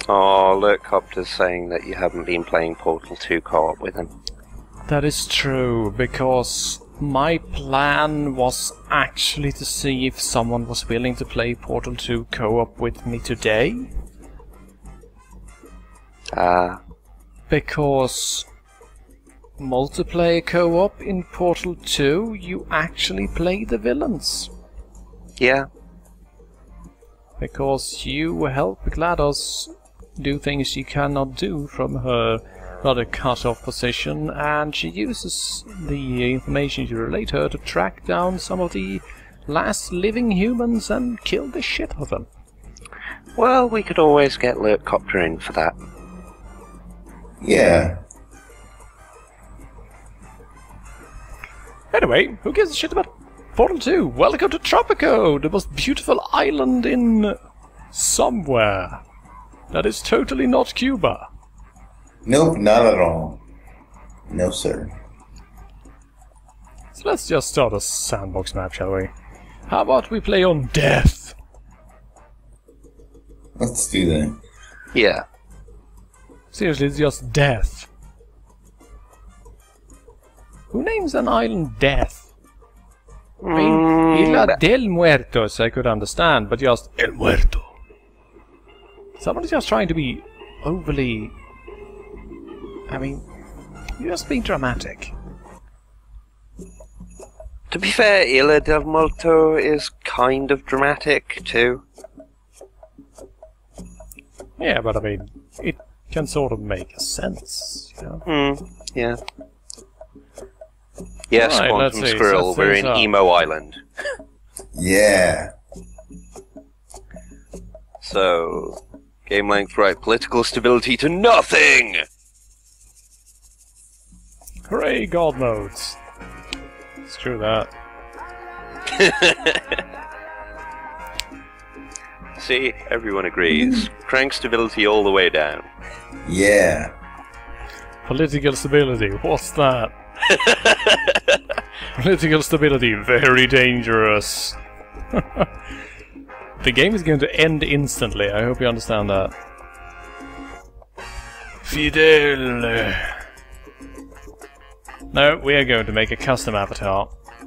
Oh, Lurkcopter's saying that you haven't been playing Portal 2 co-op with him. That is true, because my plan was actually to see if someone was willing to play Portal 2 co-op with me today. Because multiplayer co-op in Portal 2, you actually play the villains. Yeah. Because you help GLaDOS do things she cannot do from her rather cut-off position, and she uses the information you relate her to track down some of the last living humans and kill the shit out of them. Well, we could always get Lurkcopter in for that. Yeah. Anyway, who gives a shit about Portal 2? Welcome to Tropico, the most beautiful island in somewhere. That is totally not Cuba. Nope, not at all. No, sir. So let's just start a sandbox map, shall we? How about we play on death? Let's do that. Yeah. Seriously, it's just death. Who names an island Death? I mean, Isla del Muertos I could understand, but just El Muerto. Someone's just trying to be overly... I mean, you're just being dramatic. To be fair, Isla del Muerto is kind of dramatic, too. Yeah, but I mean, it can sort of make sense, you know? Yeah. Yes, Right, Quantum Squirrel, we're in Emo Island. Yeah. So, game length right, political stability to nothing! Hooray, God modes. Let's do that. See, everyone agrees. Crank stability all the way down. Yeah. Political stability, what's that? Political stability, very dangerous. The game is going to end instantly, I hope you understand that. Fidel. No, we are going to make a custom avatar.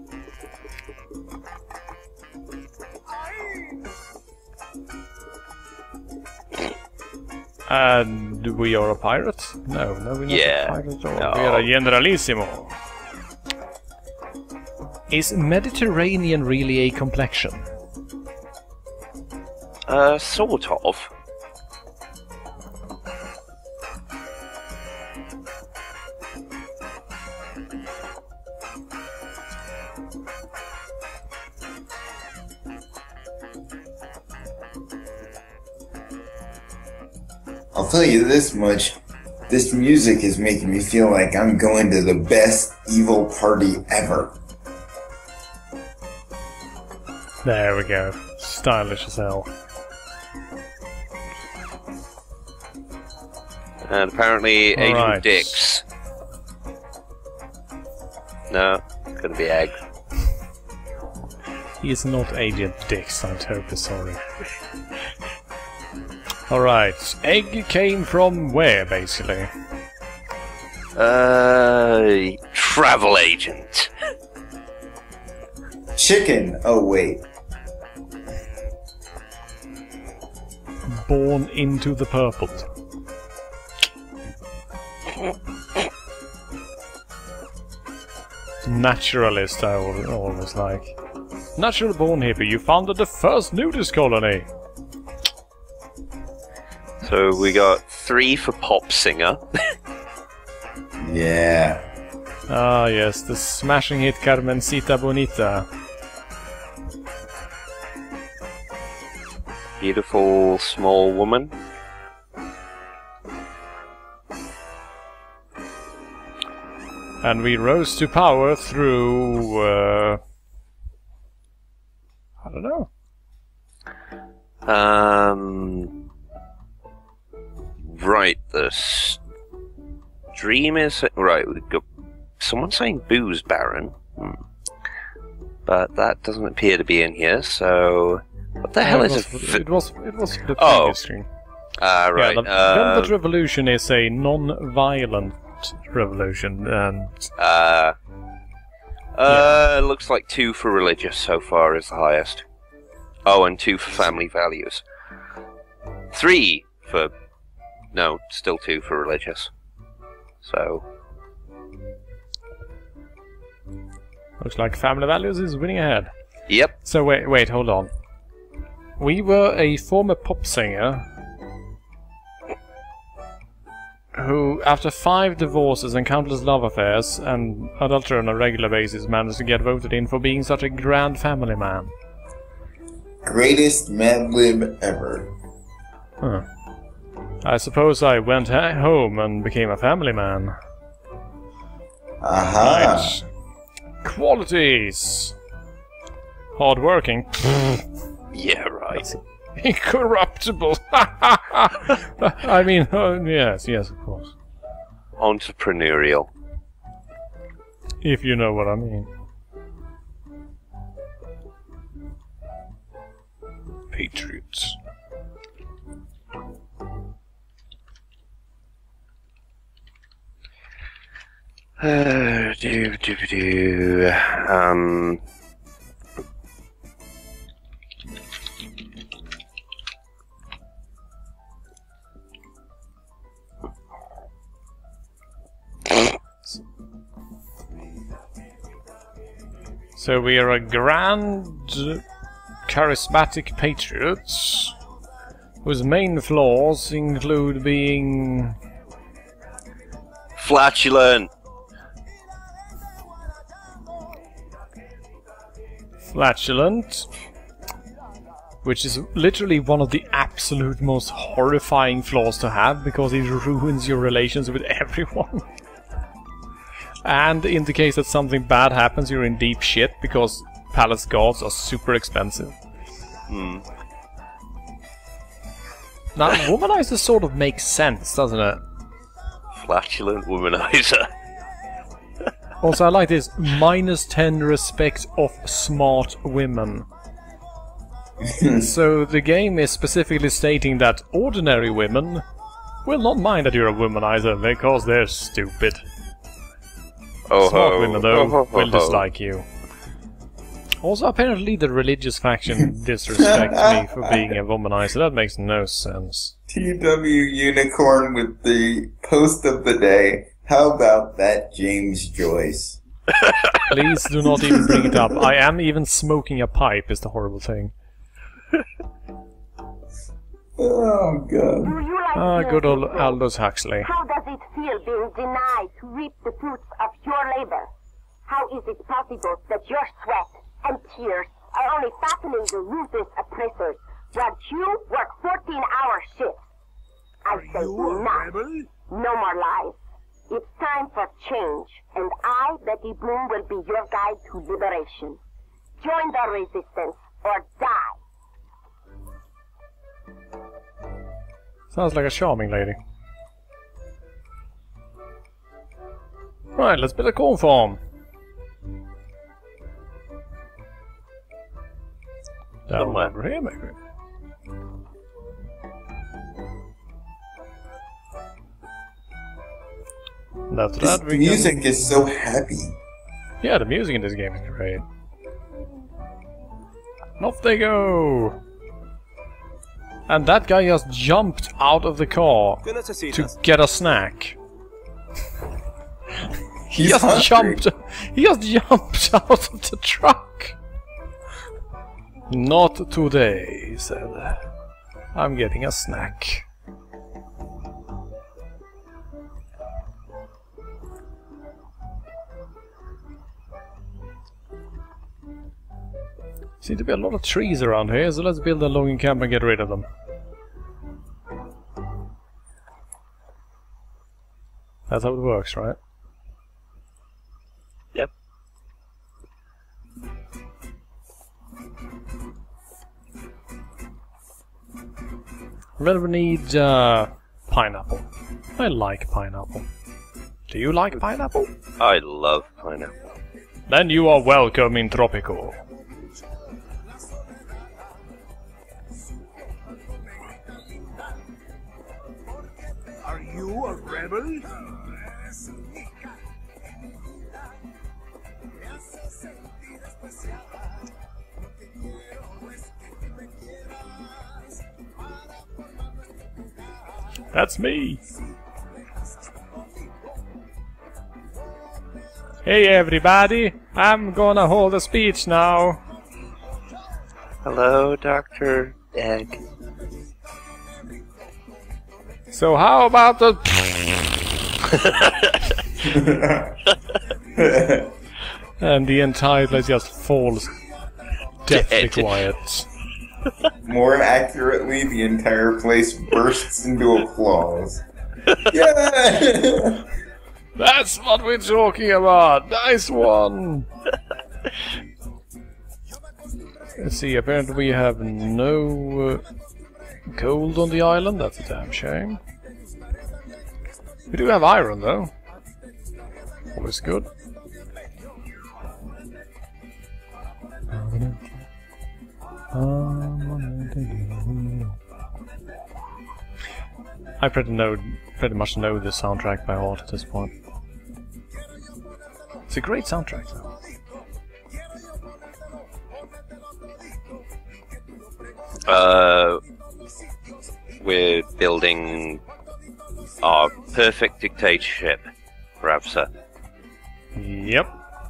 And we are a pirate? No, we're not a pirate. We are a generalissimo. Is Mediterranean really a complexion? Sort of. I'll tell you this much. This music is making me feel like I'm going to the best evil party ever. There we go. Stylish as hell. And apparently Agent Alright. Dix. No, it's gonna be Egg. He is not Agent Dix, I'm terribly sorry. Alright, Egg came from where, basically? Travel agent. Chicken. Oh, wait. Born into the purple. Naturalist, I always like. Natural born hippie, you founded the first nudist colony! So we got 3 for pop singer. Yeah. Ah yes, the smashing hit Carmencita Bonita. Beautiful small woman. And we rose to power through... I don't know. Right, the stream is... Right, we've got... Someone's saying Booze Baron. But that doesn't appear to be in here, so... What the hell is it was the Oh. previous stream. Right. Yeah, the Velvet Revolution is a non-violent revolution, and... Looks like 2 for religious so far is the highest. Oh, and 2 for family values. 3 for... No, still 2 for religious. So... Looks like family values is winning ahead. Yep. So wait, hold on. We were a former pop singer who, after 5 divorces and countless love affairs and adultery on a regular basis, managed to get voted in for being such a grand family man. Greatest Mad Lib ever. Huh. I suppose I went home and became a family man. Aha! Right. Qualities! Hardworking. Yeah, right. Incorruptible. I mean, yes, of course. Entrepreneurial. If you know what I mean. Patriots. So we are a grand, charismatic patriots whose main flaws include being Flatulent. flatulent, which is literally one of the absolute most horrifying flaws to have because it ruins your relations with everyone. And in the case that something bad happens, you're in deep shit because palace guards are super expensive. Hmm. Now, womanizer sort of makes sense, doesn't it? Flatulent womanizer. Also, I like this -10 respect of smart women. So the game is specifically stating that ordinary women will not mind that you're a womanizer because they're stupid. Oh, Smart women, though, ho, will dislike you. Also, apparently the religious faction disrespects me for being a womanizer. That makes no sense. TW Unicorn with the post of the day. How about that, James Joyce? Please do not even bring it up. I am even smoking a pipe is the horrible thing. Oh, God. Do you like Ah, being good old hateful? Aldous Huxley. How does it feel being denied to reap the fruits of your labor? How is it possible that your sweat and tears are only fattening the ruthless oppressors while you work 14-hour shifts? I say enough. No more lies. It's time for change, and I, Betty Boom, will be your guide to liberation. Join the resistance or die. Sounds like a charming lady. Right, let's build a corn farm. Down Somewhere. over here, maybe. And after This that, we music is so happy. Yeah, the music in this game is great. And off they go! And that guy just jumped out of the car to get a snack. He just jumped out of the truck. Not today, he said. I'm getting a snack. Seem to be a lot of trees around here, so let's build a logging camp and get rid of them. That's how it works, right? Yep. Then we need pineapple. I like pineapple. Do you like pineapple? I love pineapple. Then you are welcome in Tropico. rebel? That's me. Hey everybody, I'm gonna hold a speech now. Hello, Dr. Egg. So how about the... And the entire place just falls deathly quiet. More accurately, the entire place bursts into applause. Yeah! That's what we're talking about! Nice one! Let's see, apparently we have no gold on the island, that's a damn shame. We do have iron though. Always good. I pretty much know the soundtrack by heart at this point. It's a great soundtrack though. We're building our perfect dictatorship, perhaps, sir. Yep.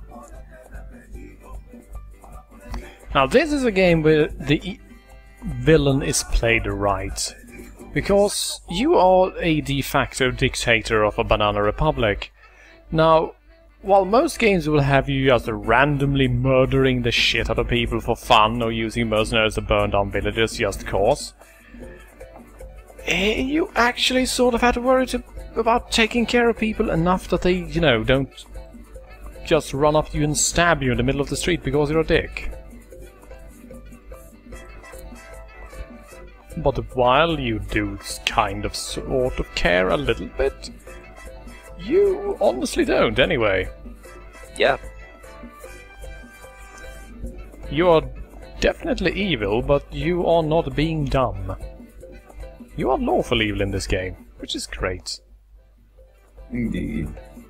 Now this is a game where the villain is played right. Because you are a de facto dictator of a banana republic. Now, while most games will have you just randomly murdering the shit out of people for fun or using mercenaries to burn down villages just cause, you actually sort of had to worry about taking care of people enough that they, you know, don't just run up to you and stab you in the middle of the street because you're a dick. But while you do kind of sort of care a little bit, you honestly don't anyway. Yeah. You are definitely evil, but you are not being dumb. You are lawful evil in this game, which is great. Indeed.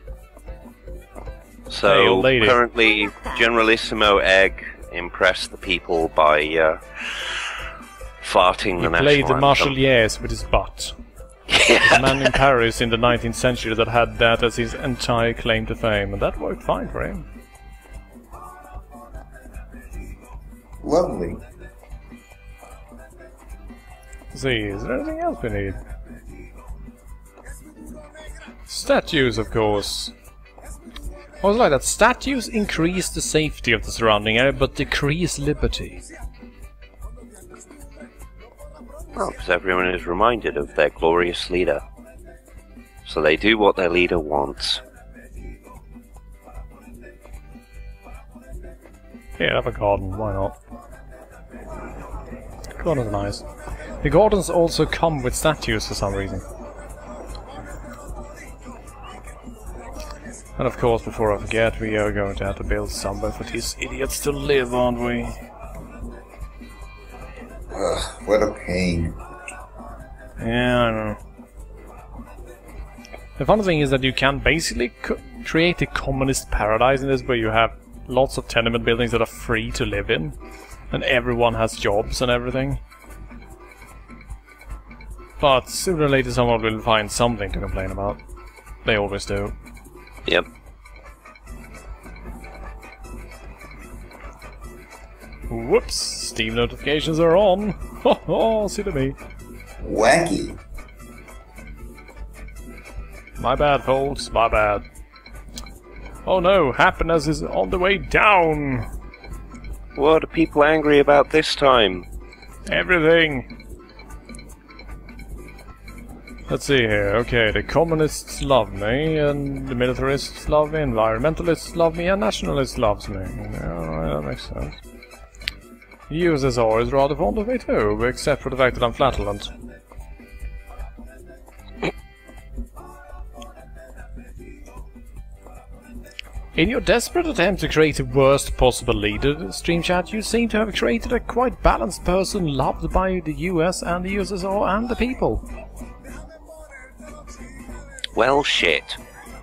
So, Hey, lady. currently, Generalissimo Egg impressed the people by farting the He national played the anthem. Marseillaise with his butt. There's a man in Paris in the 19th century that had that as his entire claim to fame, and that worked fine for him. Lovely. Let's see, is there anything else we need? Statues, of course. I was like that. Statues increase the safety of the surrounding area, but decrease liberty. Well, because everyone is reminded of their glorious leader. So they do what their leader wants. Yeah, have a garden, why not? Gardens are nice. The gardens also come with statues for some reason. And of course, before I forget, we are going to have to build somewhere for these idiots to live, aren't we? Ugh, what a pain. Yeah, I know. The funny thing is that you can basically create a communist paradise in this, where you have lots of tenement buildings that are free to live in, and everyone has jobs and everything. But sooner or later someone will find something to complain about. They always do. Yep. Whoops! Steam notifications are on! Oh, see to me. Wacky. My bad, folks, my bad. Oh no, happiness is on the way down! What are people angry about this time? Everything! Let's see here. Okay, the communists love me, and the militarists love me, environmentalists love me, and nationalists loves me. Yeah, that makes sense. The USSR is rather fond of me too, except for the fact that I'm flatulent. In your desperate attempt to create the worst possible leader, streamchat, you seem to have created a quite balanced person loved by the US and the USSR and the people. Well, shit.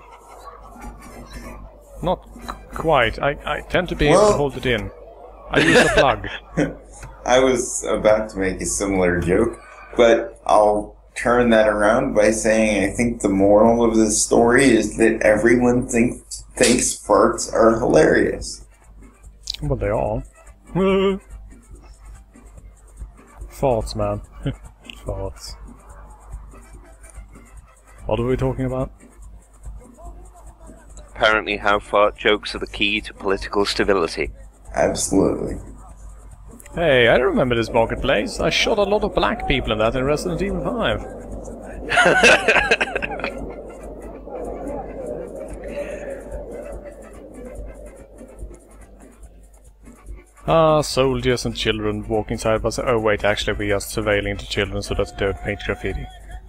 Not quite. I tend to be able to hold it in. I use a plug. I was about to make a similar joke, but I'll turn that around by saying I think the moral of this story is that everyone thinks farts are hilarious. Well, they are. Farts, man. Farts. What are we talking about? Apparently how fart jokes are the key to political stability. Absolutely. Hey, I remember this marketplace. I shot a lot of black people in that in Resident Evil 5. Soldiers and children walking side by side. Oh wait, actually we're just surveilling the children so that they don't paint graffiti.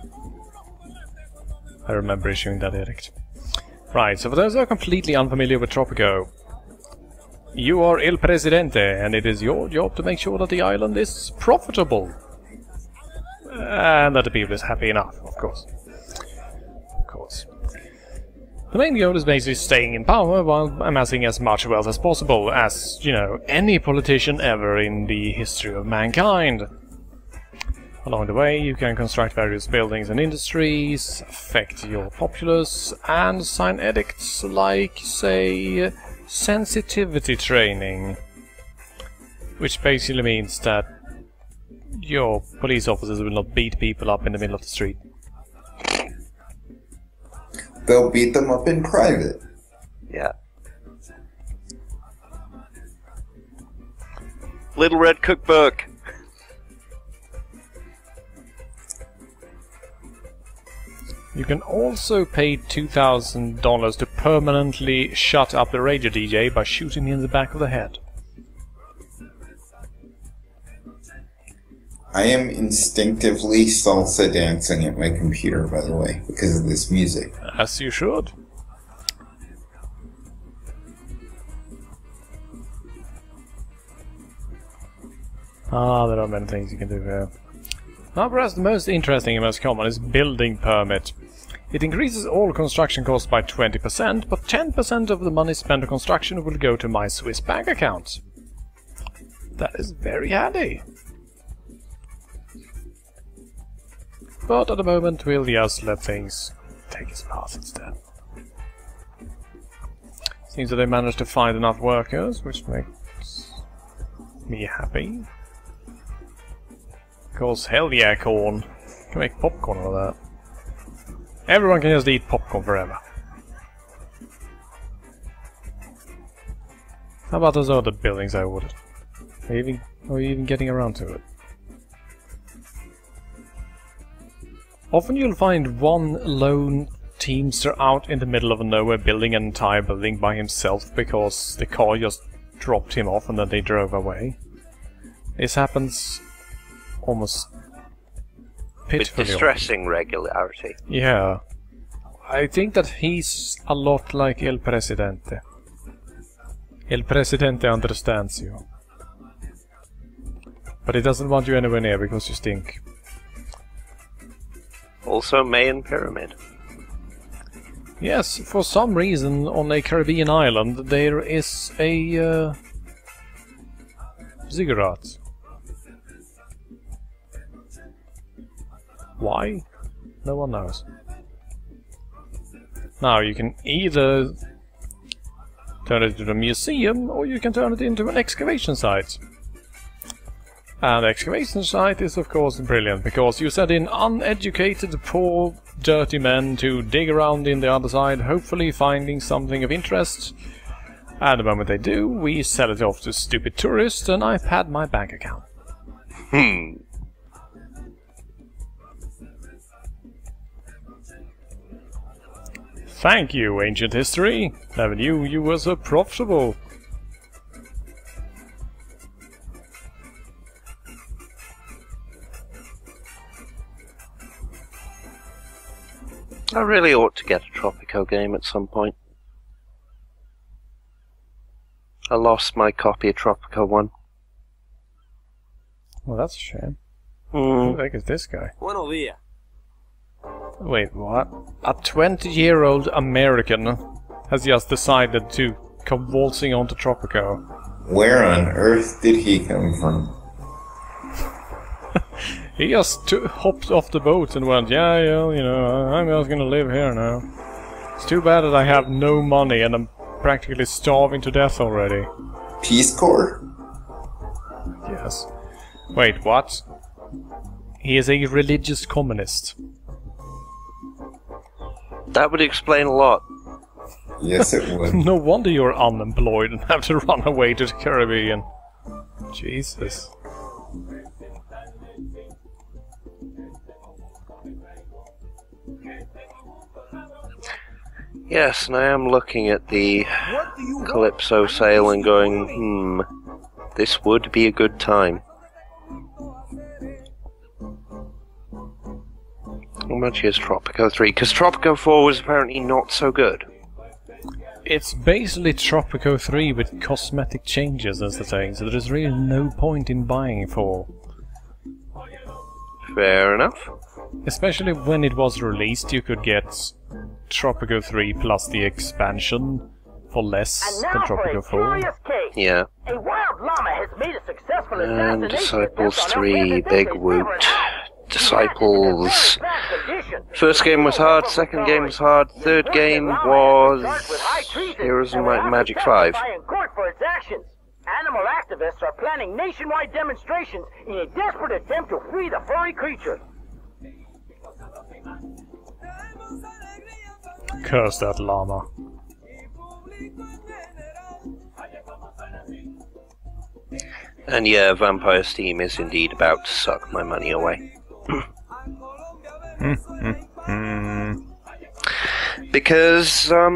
I remember issuing that edict. Right, so for those who are completely unfamiliar with Tropico, you are Il Presidente, and it is your job to make sure that the island is profitable. And that the people is happy enough, of course. Of course. The main goal is basically staying in power while amassing as much wealth as possible, as, you know, any politician ever in the history of mankind. Along the way, you can construct various buildings and industries, affect your populace, and sign edicts like, say, sensitivity training. Which basically means that your police officers will not beat people up in the middle of the street. They'll beat them up in private. Yeah. Little Red Cookbook. You can also pay $2,000 to permanently shut up the radio DJ by shooting him in the back of the head. I am instinctively salsa dancing at my computer, by the way, because of this music. As you should. There are many things you can do here. Now, perhaps the most interesting and most common is building permit. It increases all construction costs by 20%, but 10% of the money spent on construction will go to my Swiss bank account. That is very handy. But at the moment, we'll just let things take its path instead. Seems that they managed to find enough workers, which makes me happy. Of course, hell yeah, corn. Can make popcorn out of that. Everyone can just eat popcorn forever. How about those other buildings I ordered? Are you even getting around to it? Often you'll find one lone teamster out in the middle of nowhere building an entire building by himself because the car just dropped him off and then they drove away. This happens almost pitifully. With distressing regularity. Yeah. I think that he's a lot like El Presidente. El Presidente understands you. But he doesn't want you anywhere near because you stink. Also Mayan Pyramid. Yes, for some reason on a Caribbean island there is a ziggurat. Why? No one knows. Now you can either turn it into a museum or you can turn it into an excavation site. And the excavation site is of course brilliant because you send in uneducated, poor, dirty men to dig around in the other side, hopefully finding something of interest. And the moment they do, we sell it off to stupid tourists and I pad my bank account. Thank you, ancient history. Never knew you were so profitable. I really ought to get a Tropico game at some point. I lost my copy of Tropico 1. Well, that's a shame. Who the heck is this guy? Buenos días. Wait, what? A 20-year-old American has just decided to come waltzing onto Tropico. Where on earth did he come from? He just hopped off the boat and went, yeah, you know, I'm just gonna live here now. It's too bad that I have no money and I'm practically starving to death already. Peace Corps? Yes. Wait, what? He is a religious communist. That would explain a lot. Yes, it would. No wonder you're unemployed and have to run away to the Caribbean. Jesus. Yes, and I am looking at the Calypso sale and going, this would be a good time. How much is Tropico 3? Because Tropico 4 was apparently not so good. It's basically Tropico 3 with cosmetic changes as the thing, so there's really no point in buying 4. Fair enough. Especially when it was released, you could get Tropico 3 plus the expansion for less than Tropico 4. Yeah. A wild llama has made a successful And assassination Disciples attempt on 3, Big Presidente Woot. for Disciples. First game was hard, second game was hard, third game was Heroes of Might and Magic 5. Animal activists are planning nationwide demonstrations in a desperate attempt to free the furry creature. Curse that llama. And yeah, Vampire Steam is indeed about to suck my money away. Because,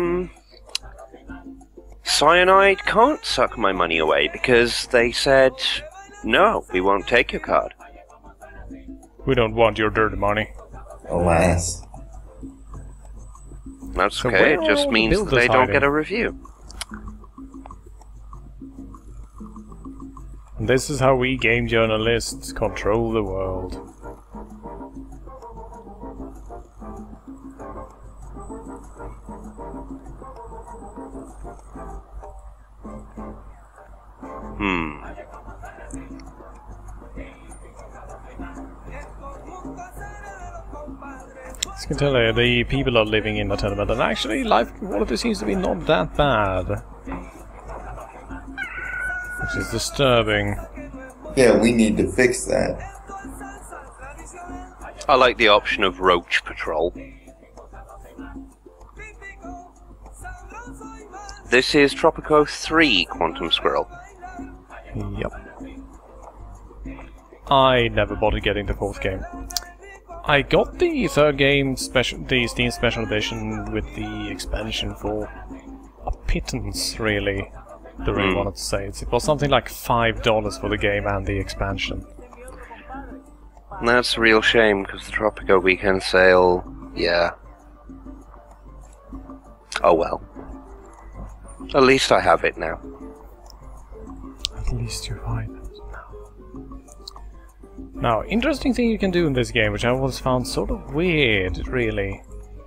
Cyanide can't suck my money away because they said, no, we won't take your card. We don't want your dirty money. Alas. That's So okay, where it are just all the means that builders they don't hiding? get a review. And this is how we game journalists control the world. I can tell you, the people are living in the tenement, and actually life quality seems to be not that bad. Which is disturbing. Yeah, we need to fix that. I like the option of Roach Patrol. This is Tropico 3 Quantum Squirrel. Yep. I never bothered getting the 4th game. I got the 3rd game, the Steam Special Edition with the expansion for a pittance, really. The really wanted to say it. It was something like $5 for the game and the expansion. And that's a real shame, because the Tropico Weekend Sale, yeah. Oh well. At least I have it now. At least you find it now. Now, interesting thing you can do in this game, which I always found sort of weird, really.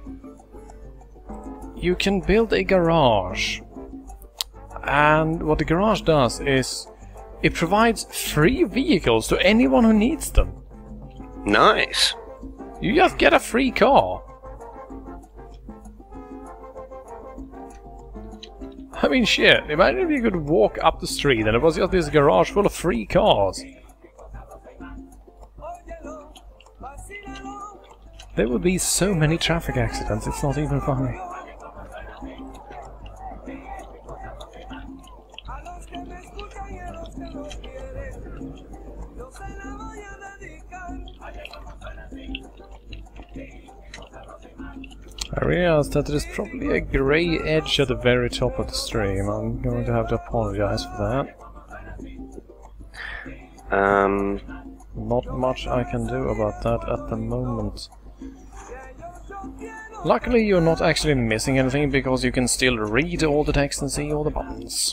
You can build a garage. And what the garage does is it provides free vehicles to anyone who needs them. Nice. You just get a free car. I mean, shit, imagine if you could walk up the street and it was just this garage full of free cars. There would be so many traffic accidents, it's not even funny. I realized that there's probably a grey edge at the very top of the stream. I'm going to have to apologize for that. Not much I can do about that at the moment. Luckily you're not actually missing anything because you can still read all the text and see all the buttons.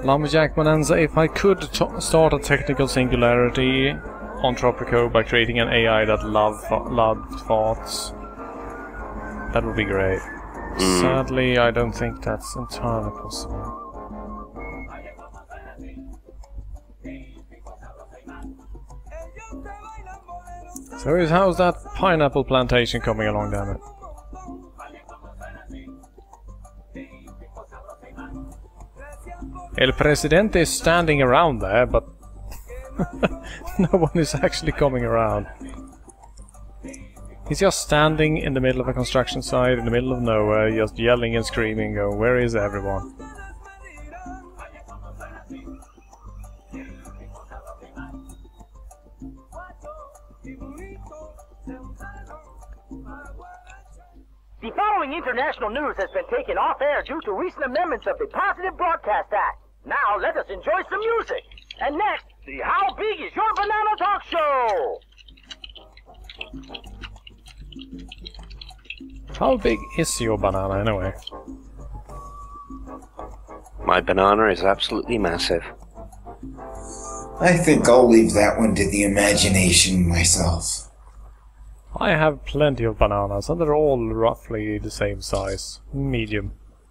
Lumberjack Bonanza, if I could start a technical singularity on Tropico by creating an AI that loved thoughts, that would be great. Sadly, I don't think that's entirely possible. So how's that pineapple plantation coming along, damn it? El Presidente is standing around there, but no one is actually coming around. He's just standing in the middle of a construction site, in the middle of nowhere, just yelling and screaming, going, where is everyone? The following international news has been taken off air due to recent amendments of the Positive Broadcast Act. Now let us enjoy some music. And next, the How Big Is Your Banana Talk Show! How big is your banana anyway? My banana is absolutely massive. I think I'll leave that one to the imagination myself. I have plenty of bananas, and they're all roughly the same size. Medium.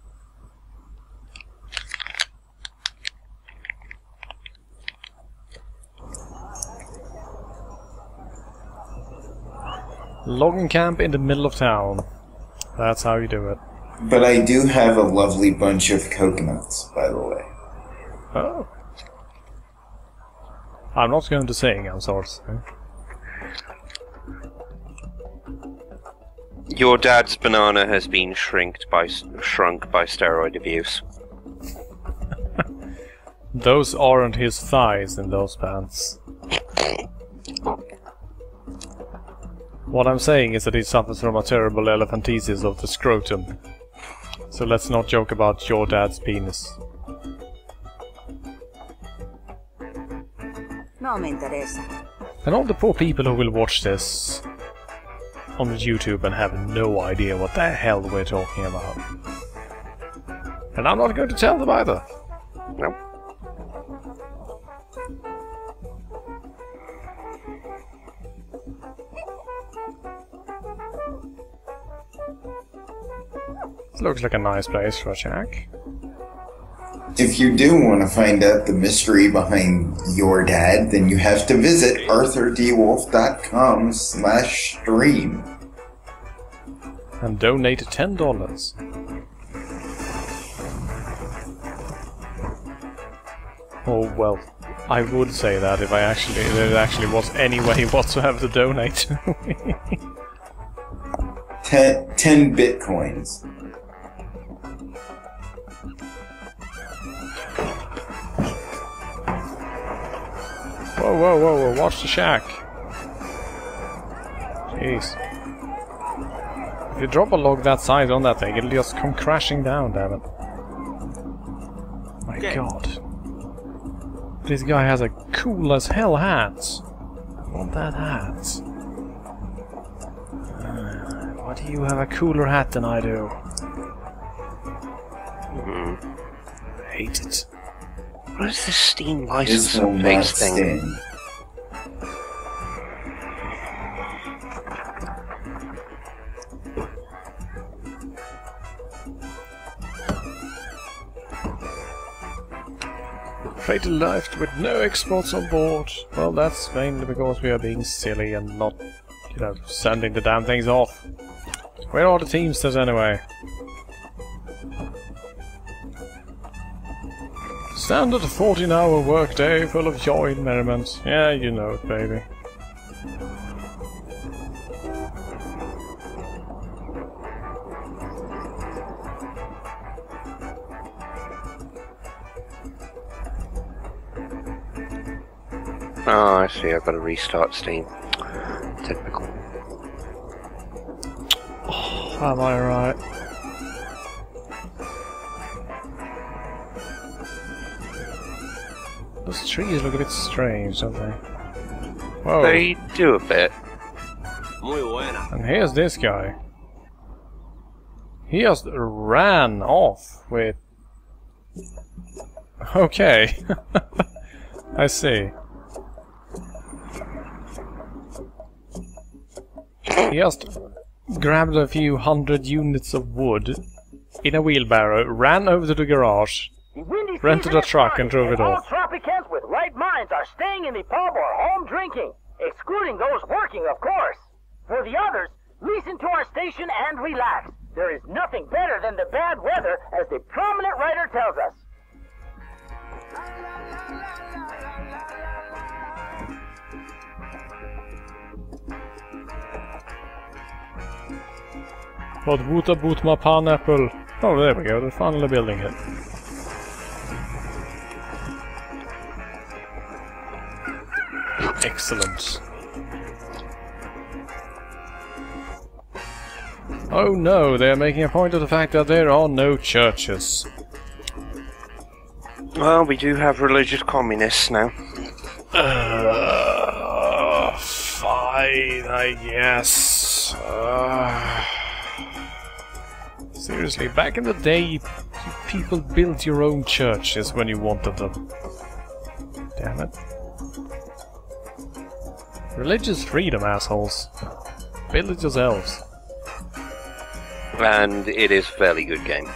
Logging camp in the middle of town. That's how you do it. But I do have a lovely bunch of coconuts, by the way. Oh. I'm not going to sing, I'm sorry. Your dad's banana has been shrunk by steroid abuse. Those aren't his thighs in those pants. What I'm saying is that he suffers from a terrible elephantiasis of the scrotum. So let's not joke about your dad's penis. No me interesa. And all the poor people who will watch this on YouTube and have no idea what the hell we're talking about. And I'm not going to tell them either. Nope. This looks like a nice place for a shack. If you do want to find out the mystery behind your dad, then you have to visit arthurdwolf.com/stream. And donate $10. Oh well, I would say that if there actually was any way whatsoever to donate. 10 bitcoins. Whoa, whoa, whoa, whoa, watch the shack. Jeez. If you drop a log that size on that thing, it'll just come crashing down, damn it. My god. This guy has a cool as hell hat. I want that hat. Why do you have a cooler hat than I do? I hate it. What is this Steam license This will and not face thing? stand. Fatal left with no exports on board. Well, that's mainly because we are being silly and not, you know, sending the damn things off. Where are the Teamsters anyway? Standard 14-hour workday full of joy and merriment. Yeah, you know it, baby. Oh, I see. I've got to restart Steam. Typical. Oh, am I right? Those trees look a bit strange, don't they? Whoa. They do a bit. And here's this guy. He just ran off with a Okay. I see. He just grabbed a few 100 units of wood in a wheelbarrow, ran over to the garage, rented a truck and drove it off. All Tropicans with right minds are staying in the pub or home drinking, excluding those working, of course. For the others, listen to our station and relax. There is nothing better than the bad weather, as the prominent writer tells us. What would about my pineapple? Oh, there we go, they're finally building it. Excellent. Oh no, they're making a point of the fact that there are no churches. Well, we do have religious communists now. Fine, I guess. Seriously, back in the day, people built your own churches when you wanted them. Damn it. Religious freedom, assholes. Build it yourselves. And it is a fairly good game.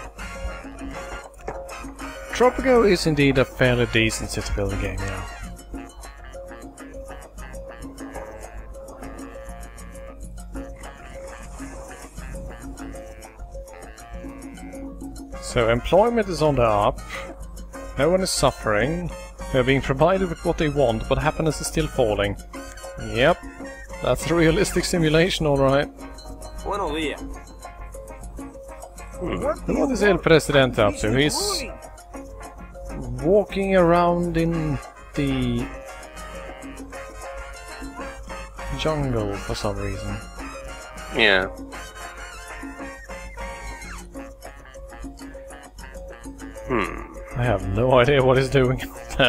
Tropico is indeed a fairly decent city building game, yeah. So employment is on the up, no one is suffering, they're being provided with what they want, but happiness is still falling. Yep, that's a realistic simulation, alright. Buenos días. What is El Presidente up to? He's walking around in the jungle for some reason. Yeah. I have no idea what he's doing.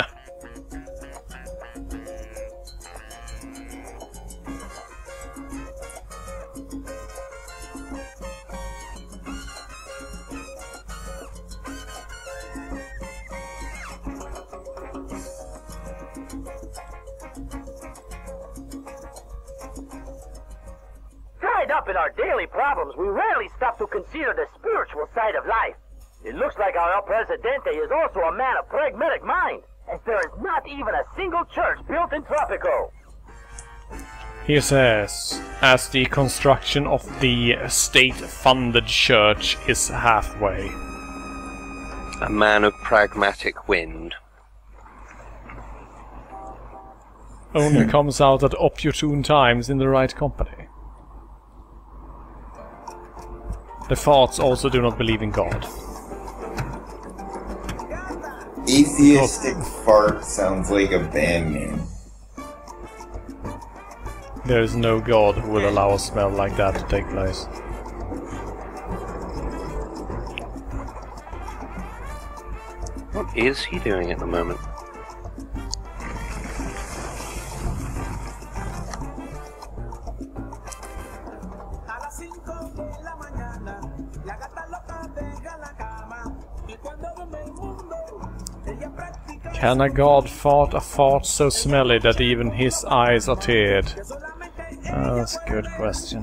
Tied up in our daily problems, we rarely stop to consider the spiritual side of life. It looks like our El Presidente is also a man of pragmatic mind, as there is not even a single church built in Tropico. He says, as the construction of the state-funded church is halfway. A man of pragmatic wind. Only comes out at opportune times in the right company. The farts also do not believe in God. Atheistic Fart sounds like a band name. There is no God who will allow a smell like that to take place. What is he doing at the moment? Can a god fart a fart so smelly that even his eyes are teared? Oh, that's a good question.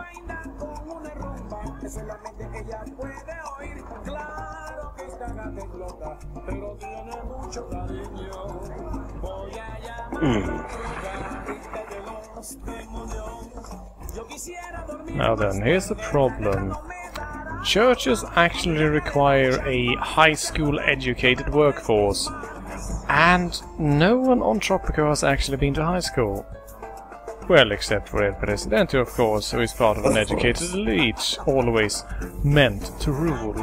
Now then, here's the problem. Churches actually require a high school educated workforce. And no one on Tropico has actually been to high school. Well, except for El Presidente, of course, who is part of an educated elite, always meant to rule.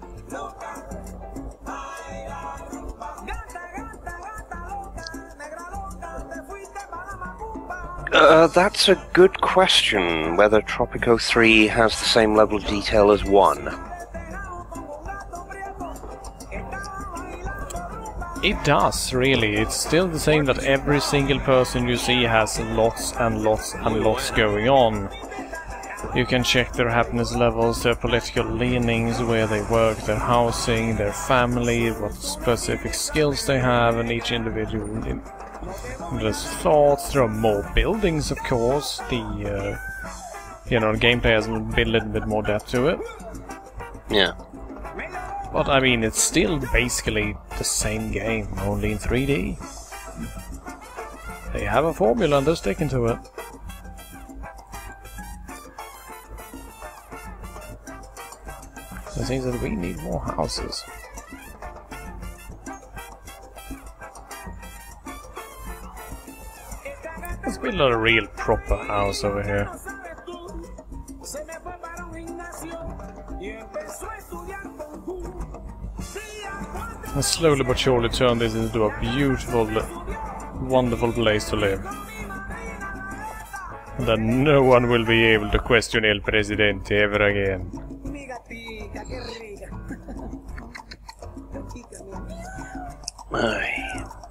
That's a good question, whether Tropico 3 has the same level of detail as 1. It does, really. It's still the same that every single person you see has lots and lots and lots going on. You can check their happiness levels, their political leanings, where they work, their housing, their family, what specific skills they have, and each individual. There's thoughts. There are more buildings, of course. The you know, the gameplay has been a little bit more depth to it. Yeah. But I mean, it's still basically the same game, only in 3D. They have a formula and they're sticking to it. So it seems that we need more houses. Let's build a real proper house over here. And slowly but surely turn this into a beautiful, wonderful place to live. And then no one will be able to question El Presidente ever again. Aye.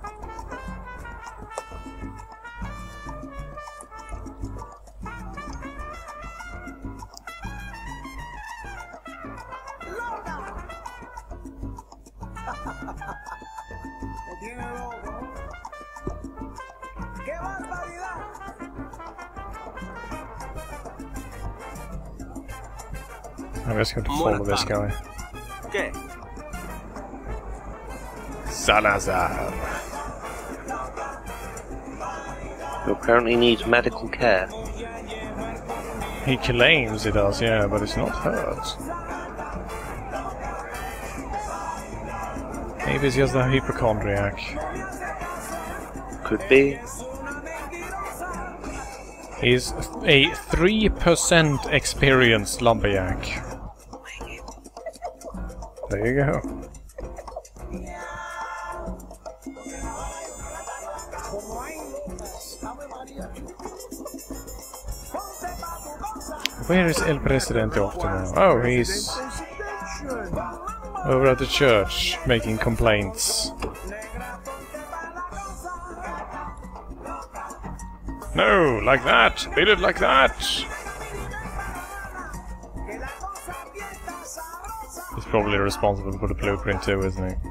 I'm just going to follow this guy. Okay. Salazar. Who apparently needs medical care. He claims he does, yeah, but it's not hurt. Maybe it's just a hypochondriac. Could be. He's a 3% experienced lumberjack. There you go. Where is El Presidente off to now? Oh, he's over at the church making complaints. No, like that! Build it like that! He's probably responsible for the blueprint too, isn't he?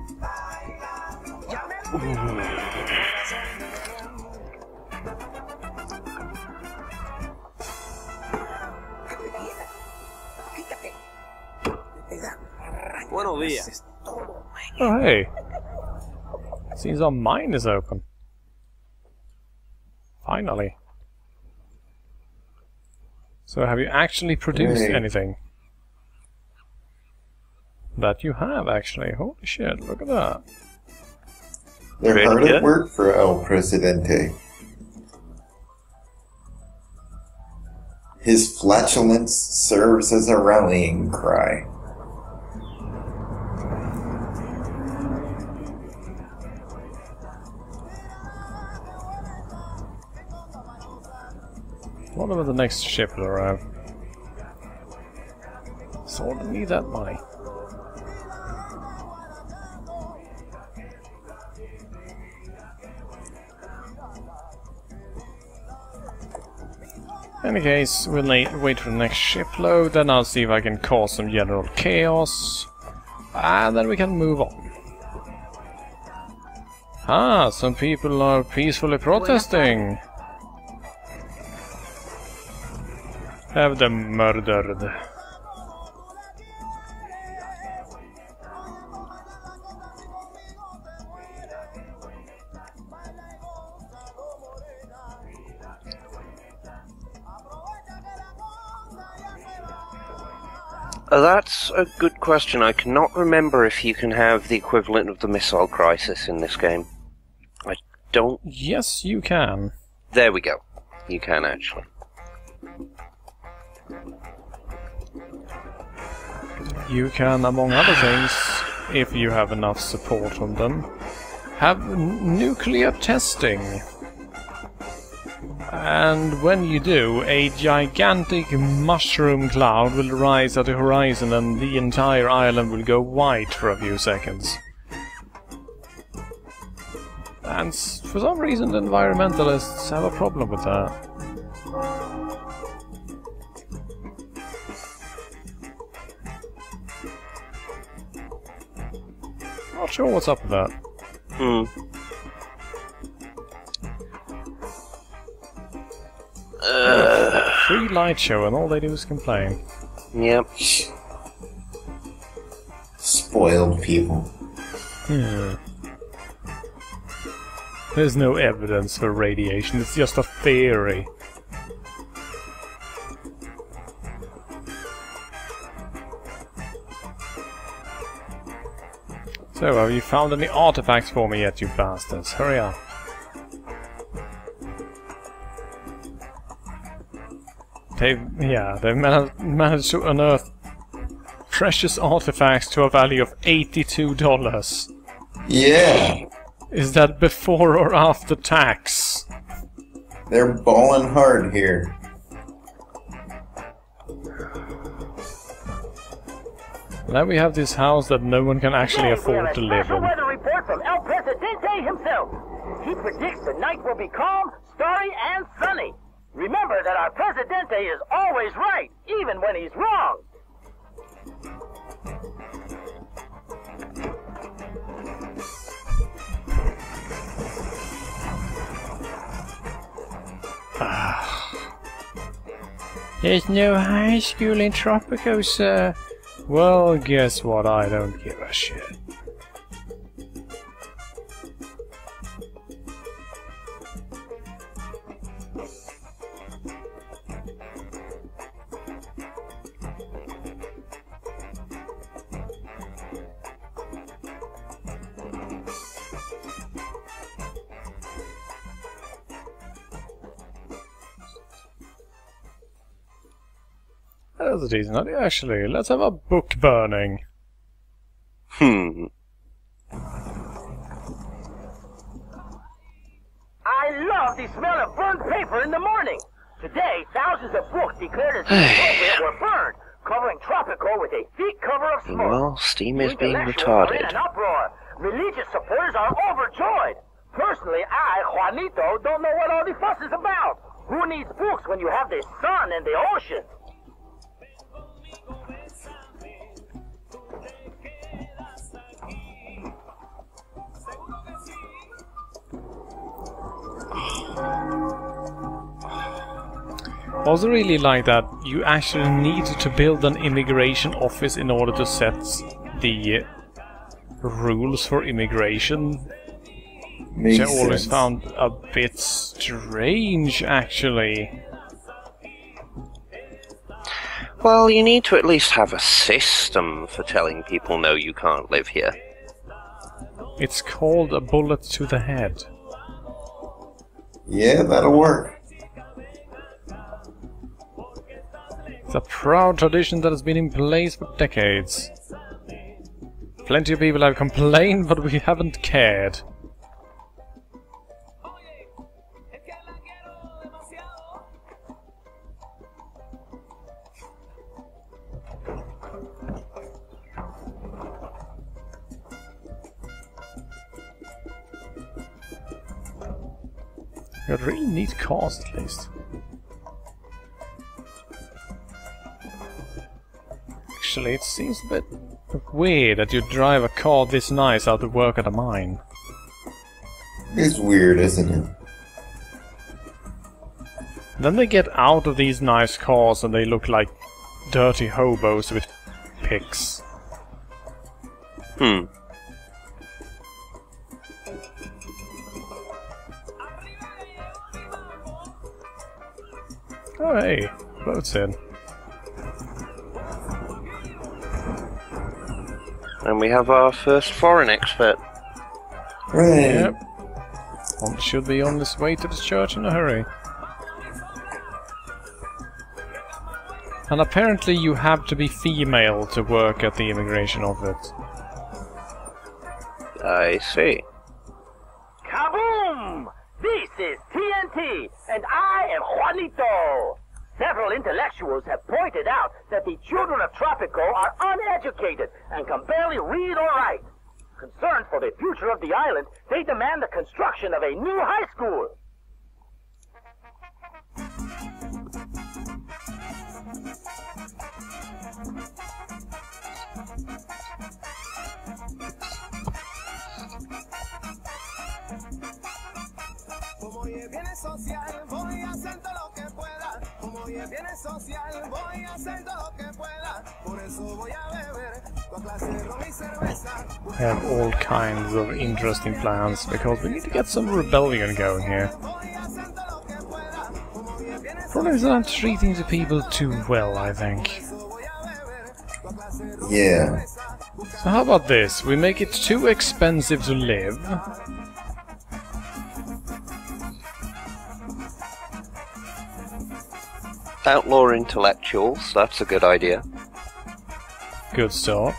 Buenos días. Oh hey! Seems our mine is open. Finally. So have you actually produced anything? That you have, actually. Holy shit, look at that. They're hard at work for El Presidente. His flatulence serves as a rallying cry. What about the next ship will arrive? Sort of need that money. In any case, we'll wait for the next shipload, then I'll see if I can cause some general chaos. And then we can move on. Ah, some people are peacefully protesting. Have them murdered. That's a good question. I cannot remember if you can have the equivalent of the missile crisis in this game. I don't... Yes, you can. There we go. You can, actually. You can, among other things, if you have enough support from them, have nuclear testing. And when you do, a gigantic mushroom cloud will rise at the horizon and the entire island will go white for a few seconds. And for some reason the environmentalists have a problem with that. sure what's up with that. Free light show and all they do is complain. Yep. Spoiled people. There's no evidence for radiation, it's just a theory. So, have you found any artifacts for me yet, you bastards? Hurry up. They've managed to unearth precious artifacts to a value of $82. Yeah. Is that before or after tax? They're balling hard here. Now we have this house that no one can actually afford to live in. Weather report from El Presidente himself. He predicts the night will be calm, starry, and sunny. Remember that our Presidente is always right, even when he's wrong. There's no high school in Tropico, sir. Well, guess what? I don't give a shit. That's a decent idea, actually. Let's have a book burning. Hmm. I love the smell of burned paper in the morning. Today, thousands of books declared as inappropriate were burned, covering Tropico with a thick cover of smoke. Well, steam is being Intellectuals are in retarded. an uproar. Religious supporters are overjoyed. Personally, I, Juanito, don't know what all the fuss is about. Who needs books when you have the sun and the ocean? Was it really like that? You actually needed to build an immigration office in order to set the rules for immigration? Which I always found a bit strange, actually. Well, you need to at least have a system for telling people no, you can't live here. It's called a bullet to the head. Yeah, that'll work. It's a proud tradition that has been in place for decades. Plenty of people have complained, but we haven't cared. Got really neat cars, at least. Actually, it seems a bit weird that you drive a car this nice out to work at a mine. It's weird, isn't it? Then they get out of these nice cars and they look like dirty hobos with picks. Hmm. Oh hey, boat's in. And we have our first foreign expert. Right. Yep. One should be on this way to the church in a hurry. And apparently you have to be female to work at the immigration office. I see. Kaboom! This is TNT, and I am Juanito. Several intellectuals have pointed out that the children of Tropico are uneducated and can barely read or write. Concerned for the future of the island, they demand the construction of a new high school. I have all kinds of interesting plans because we need to get some rebellion going here. Problem is that I'm treating the people too well, I think. Yeah. So how about this? We make it too expensive to live. Outlaw intellectuals, that's a good idea. Good start.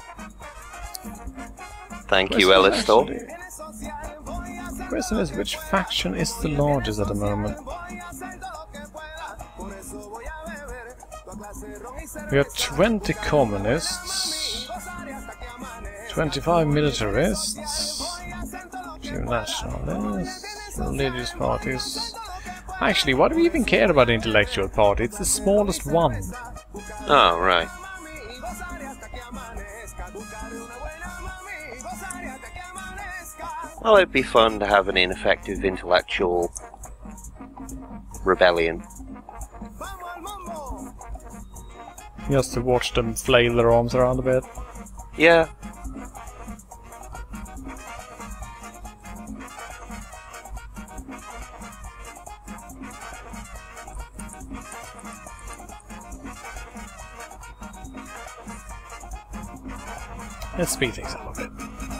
Thank you, Ellisthor. The question is, which faction is the largest at the moment? We have 20 communists, 25 militarists, 2 nationalists, religious parties. Actually, why do we even care about the intellectual party? It's the smallest one. Oh, right. Well, it'd be fun to have an ineffective intellectual rebellion. Just to watch them flail their arms around a bit. Yeah. Let's speed things up a bit.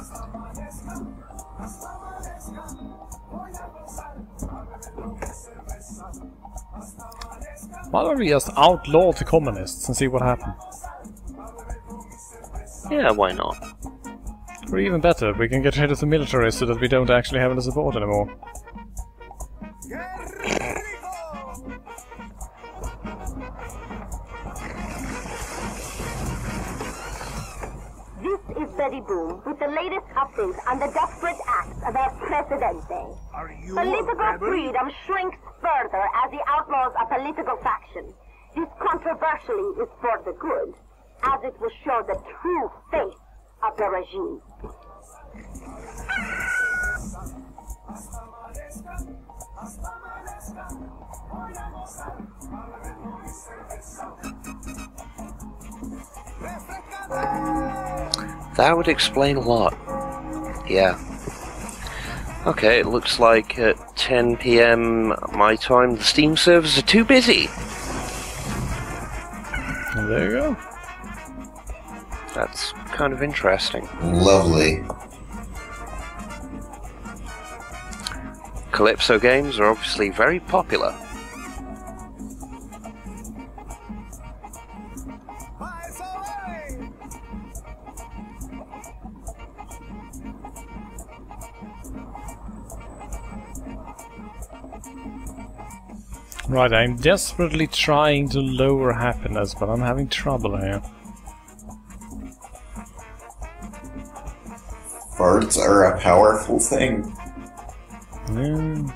Why don't we just outlaw the communists and see what happens? Yeah, why not? Or even better, we can get rid of the militarists so that we don't actually have any support anymore. This is Betty Boom with the latest update on the desperate acts of our Presidente. Political freedom shrinks further as he outlaws a political faction. This controversially is for the good, as it will show the true face of the regime. That would explain a lot. Yeah. Okay, it looks like at 10 PM my time the Steam servers are too busy. And there you go. That's kind of interesting. Lovely. Calypso games are obviously very popular. Right, I'm desperately trying to lower happiness, but I'm having trouble here. Farts are a powerful thing. Yeah.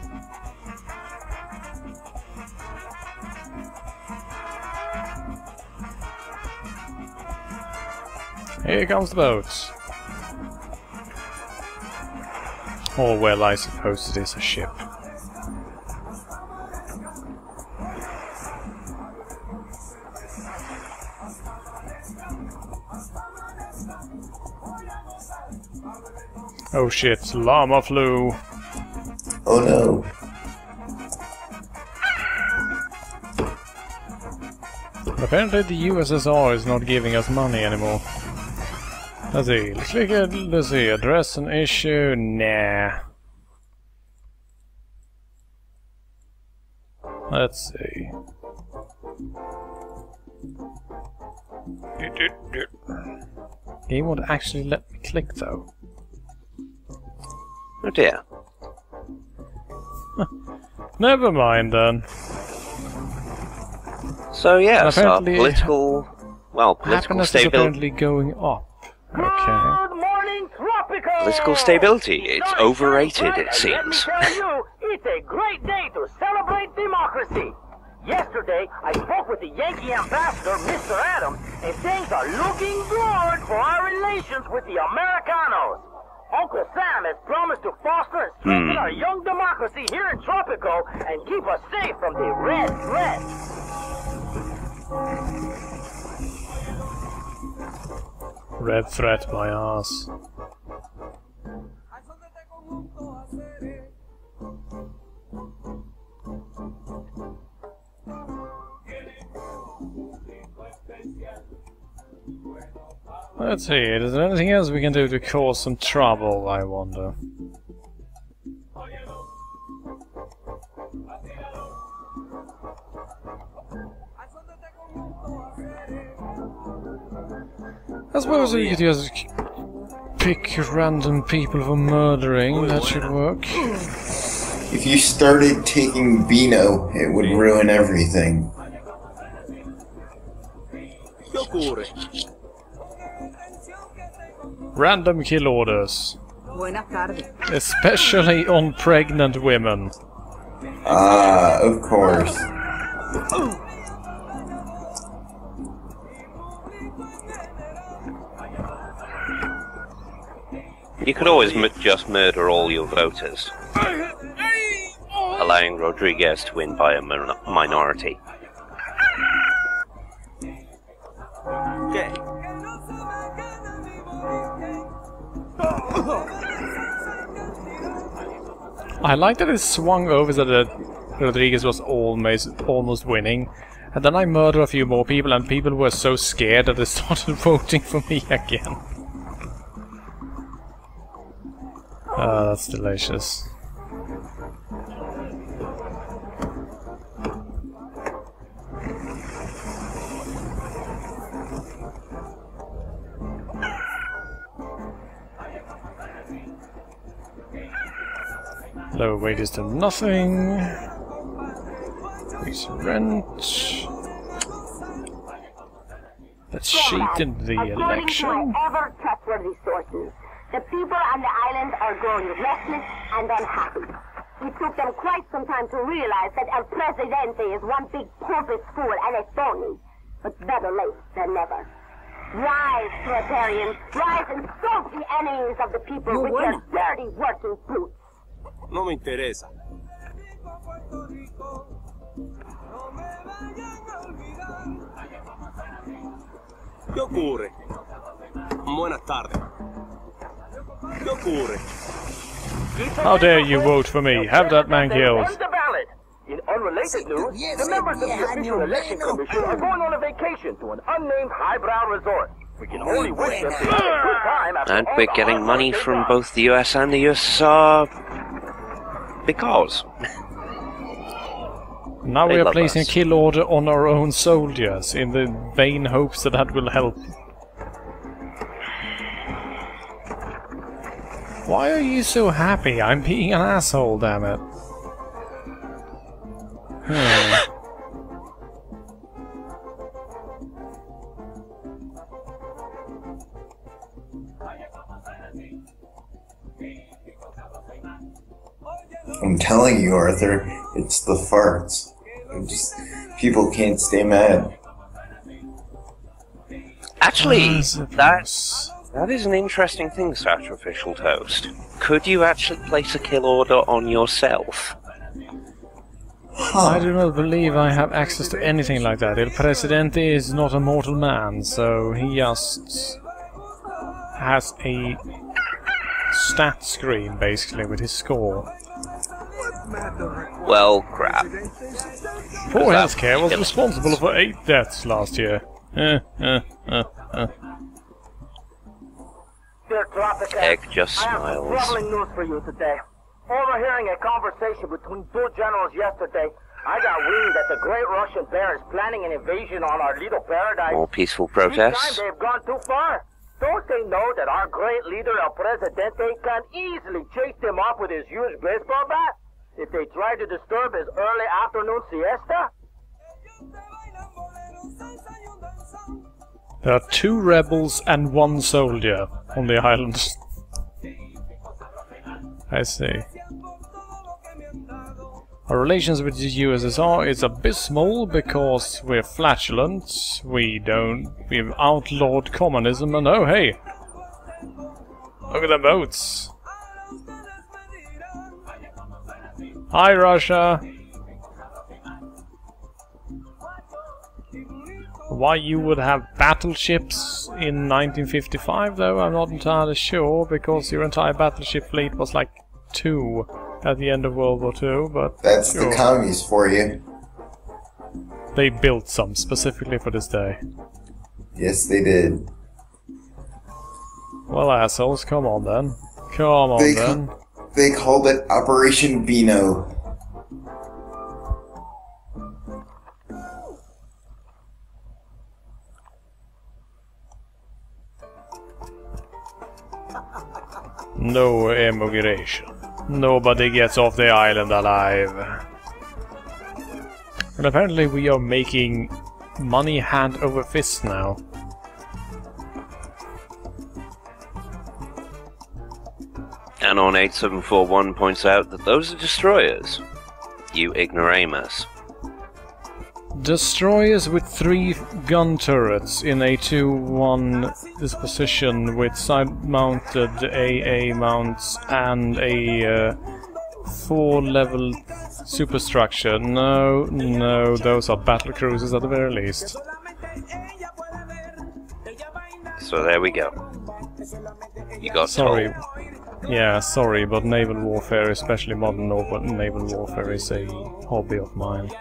Here comes the boat. Oh well, I suppose it is a ship. Oh shit, llama flew. Oh no. Apparently the USSR is not giving us money anymore. Let's see, let's see, address an issue, nah. Let's see. Game won't actually let me click though. Oh dear. Never mind then. So yeah, apparently political happiness is apparently going up. Okay. Good morning, Tropico! Political stability, it's overrated it Let seems. me tell you, it's a great day to celebrate democracy. Yesterday, I spoke with the Yankee ambassador, Mr. Adams, and things are looking good for our relations with the Americanos. Uncle Sam has promised to foster and strengthen our young democracy here in Tropico and keep us safe from the red threat. Red threat, my ass. Let's see, is there anything else we can do to cause some trouble, I wonder? I suppose we could just pick random people for murdering, that should work. If you started taking Beano, it would ruin everything. Random kill orders. Especially on pregnant women. Ah, of course. You could always just murder all your voters, allowing Rodriguez to win by a minority. Okay. I like that it swung over so that Rodriguez was almost winning, and then I murdered a few more people, and people were so scared that they started voting for me again. That's delicious. Lower wages to nothing. Increase rent. Let's cheat in the election. According to ever trustworthy sources, the people on the island are growing restless and unhappy. It took them quite some time to realize that El Presidente is one big pompous fool and a phony. But better late than never. Rise, proletarians, rise and stomp the enemies of the people with their dirty working boots. No me interesa. ¿Qué ocurre? Buenas tardes. ¿Qué ocurre? How dare you vote for me? Have that man killed. In unrelated news, the members of the official election commission are going on a vacation to an unnamed highbrow resort. We can only wish them to have a good time after And all we're the getting hard money work from they've both the US and the USSR because. Now They we are love placing us. a kill order on our own soldiers in the vain hopes that that will help. Why are you so happy? I'm being an asshole, damn it. I'm telling you, Arthur, it's the farts. People can't stay mad. Actually, that is an interesting thing, Sacrificial Toast. Could you actually place a kill order on yourself? I do not believe I have access to anything like that. El Presidente is not a mortal man, so he just has a stat screen, basically, with his score. Well, crap. Poor Healthcare was responsible for 8 deaths last year. Dear Tropico, Egg just I have some smiles. troubling news for you today. Overhearing a conversation between two generals yesterday, I got wind that the great Russian bear is planning an invasion on our little paradise. More peaceful Each protests? time they've gone too far. Don't they know that our great leader, El Presidente, can easily chase them off with his huge baseball bat if they try to disturb his early afternoon siesta? There are 2 rebels and 1 soldier on the island. I see. Our relations with the USSR is abysmal because we're flatulent, we've outlawed communism, and oh hey! Look at the boats. Hi, Russia. Why you would have battleships in 1955, though, I'm not entirely sure, because your entire battleship fleet was like 2 at the end of World War II, but That's sure. the commies for you. They built some specifically for this day. Yes, they did. Well, assholes, come on then. Come on then. They called it Operation Beano. No immigration. Nobody gets off the island alive. And apparently we are making money hand over fist now. Anon 8741 points out that those are destroyers. You ignoramus. Destroyers with 3 gun turrets in a 2-1 disposition with side-mounted AA mounts and a 4-level superstructure. No, no, those are battle cruisers at the very least. So there we go. You got Sorry. told. Yeah, sorry, but naval warfare, especially modern naval warfare, is a hobby of mine.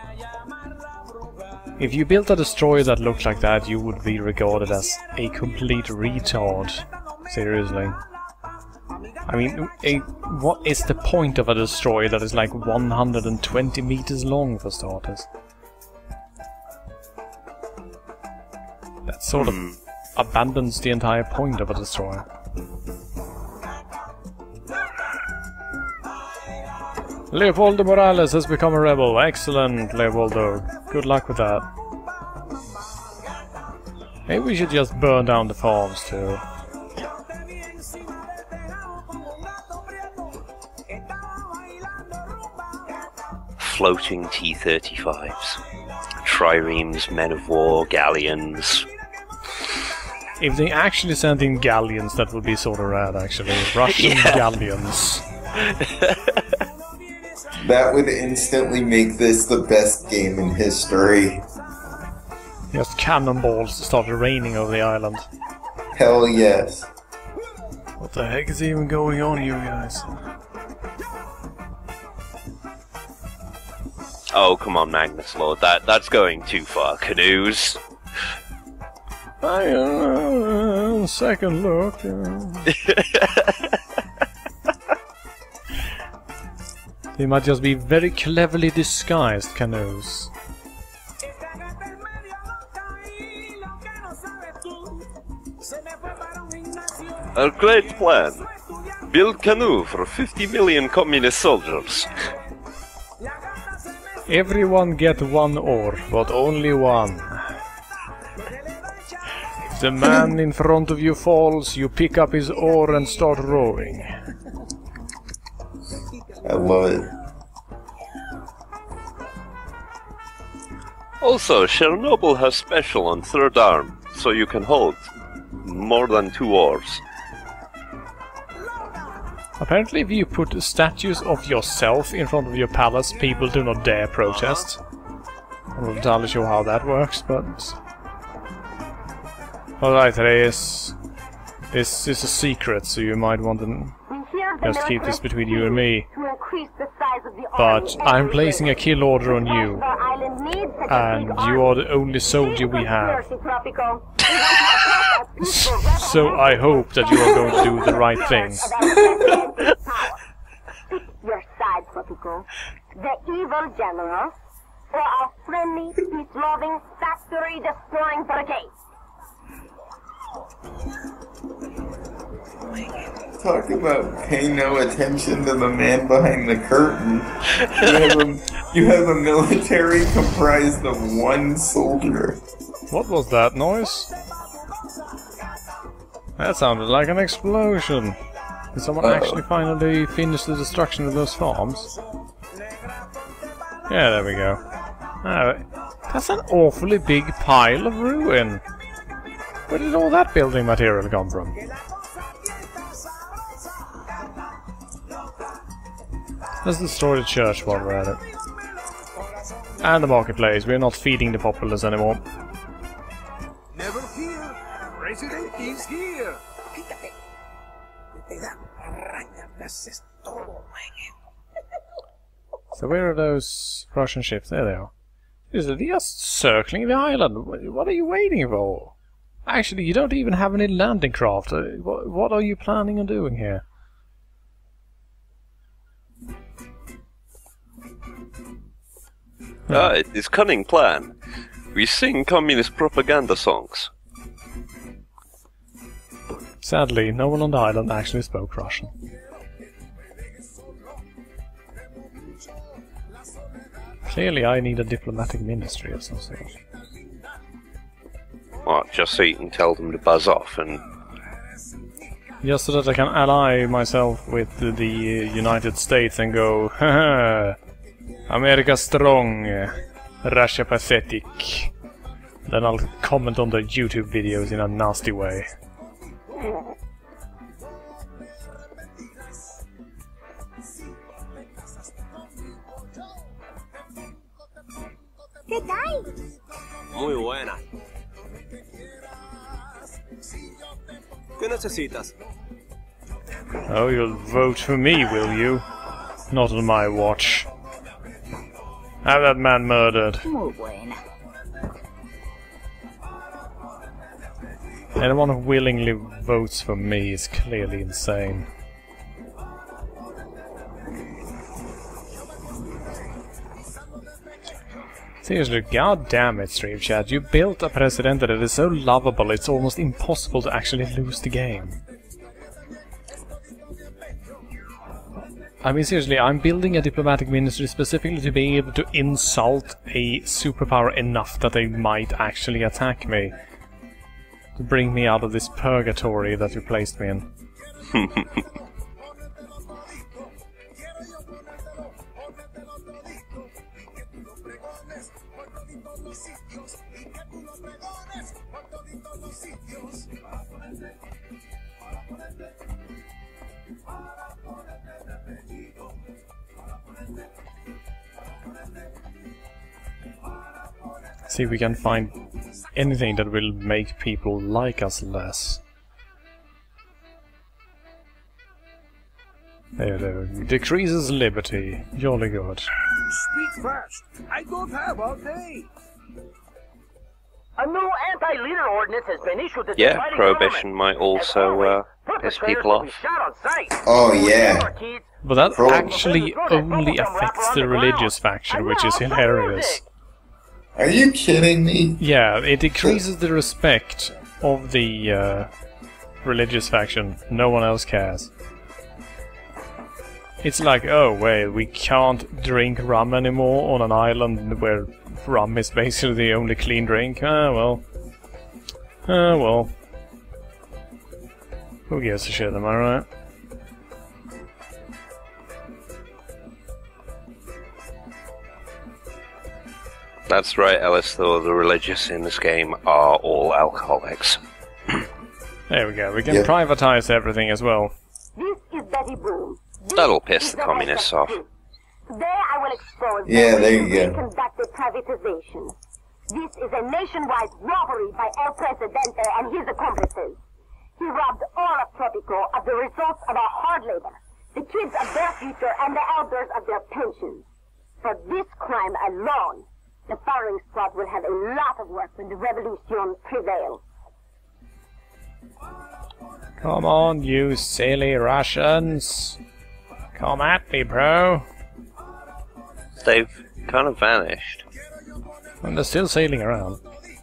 If you built a destroyer that looked like that, you would be regarded as a complete retard. Seriously. I mean, what is the point of a destroyer that is like 120 meters long, for starters? That sort of abandons the entire point of a destroyer. Leopoldo Morales has become a rebel. Excellent, Leopoldo. Good luck with that. Maybe we should just burn down the farms too. Floating T-35s. Triremes, men of war, galleons. If they actually sent in galleons, that would be sort of rad, actually. Russian galleons. That would instantly make this the best game in history. Just cannonballs started raining over the island. Hell yes. What the heck is even going on, you guys? Oh, come on, Magnus Lord. That's going too far. Canoes. Second look. They might just be very cleverly disguised canoes. A great plan. Build canoe for 50 million communist soldiers. Everyone get 1 oar, but only 1. If the man in front of you falls, you pick up his oar and start rowing. I love it. Also, Chernobyl has special on third arm, so you can hold more than 2 oars. Apparently if you put statues of yourself in front of your palace, people do not dare protest. I'm not entirely sure how that works, but... Alright, Reyes. This is a secret, so you might want to just keep this between you and me. But I'm placing a kill order on you. And you are the only soldier we have. So I hope that you are going to do the right thing. Your side, Tropico. The evil general, or our friendly, peace-loving, factory-destroying brigade. Talk about paying no attention to the man behind the curtain. You have a military comprised of 1 soldier. What was that noise? That sounded like an explosion. Did someone actually finally finish the destruction of those farms? Yeah, there we go. That's an awfully big pile of ruin. Where did all that building material come from? Let's destroy the church while we're at it. And the marketplace. We're not feeding the populace anymore. Never fear. President is here. So where are those Russian ships? There they are. They're just circling the island. What are you waiting for? Actually, you don't even have any landing craft. What are you planning on doing here? It is cunning plan. We sing communist propaganda songs. Sadly, no one on the island actually spoke Russian. Clearly, I need a diplomatic ministry of some sort. What, just so you can tell them to buzz off and... Just so that I can ally myself with the United States and go, haha, America strong, Russia pathetic. Then I'll comment on the YouTube videos in a nasty way. ¿Qué tal? Muy buena. ¿Qué necesitas? Oh, you'll vote for me, will you? Not on my watch. Have that man murdered. Muy buena. Anyone who willingly votes for me is clearly insane. Seriously, god damn it, stream chat. You built a Presidente that is so lovable it's almost impossible to actually lose the game. I mean, seriously, I'm building a diplomatic ministry specifically to be able to insult a superpower enough that they might actually attack me. To bring me out of this purgatory that you placed me in. See if we can find anything that will make people like us less. There. Decreases liberty. Jolly good. Speak fast. I don't have all day. A new anti-leader ordinance has been issued to Yeah, dividing prohibition government. might also piss people off. Shot on sight. Oh, yeah. But that Pro- actually only affects the religious faction, which is hilarious. Are you kidding me? Yeah, it decreases the respect of the religious faction. No one else cares. It's like, oh wait, we can't drink rum anymore on an island where rum is basically the only clean drink. Ah well. Ah well. Who gives a shit, am I right? That's right, Ellis, though the religious in this game are all alcoholics. There we go, we can privatize everything as well. This is Betty Boom. That'll piss the communists off. Today I will expose Yeah, the there you way go. we conducted privatization. This is a nationwide robbery by El Presidente and his accomplices. He robbed all of Tropico of the results of our hard labor, the kids of their future and the elders of their pensions. For this crime alone, the firing squad will have a lot of work when the revolution prevails. Come on, you silly Russians. Come at me, bro. They've kind of vanished. And they're still sailing around.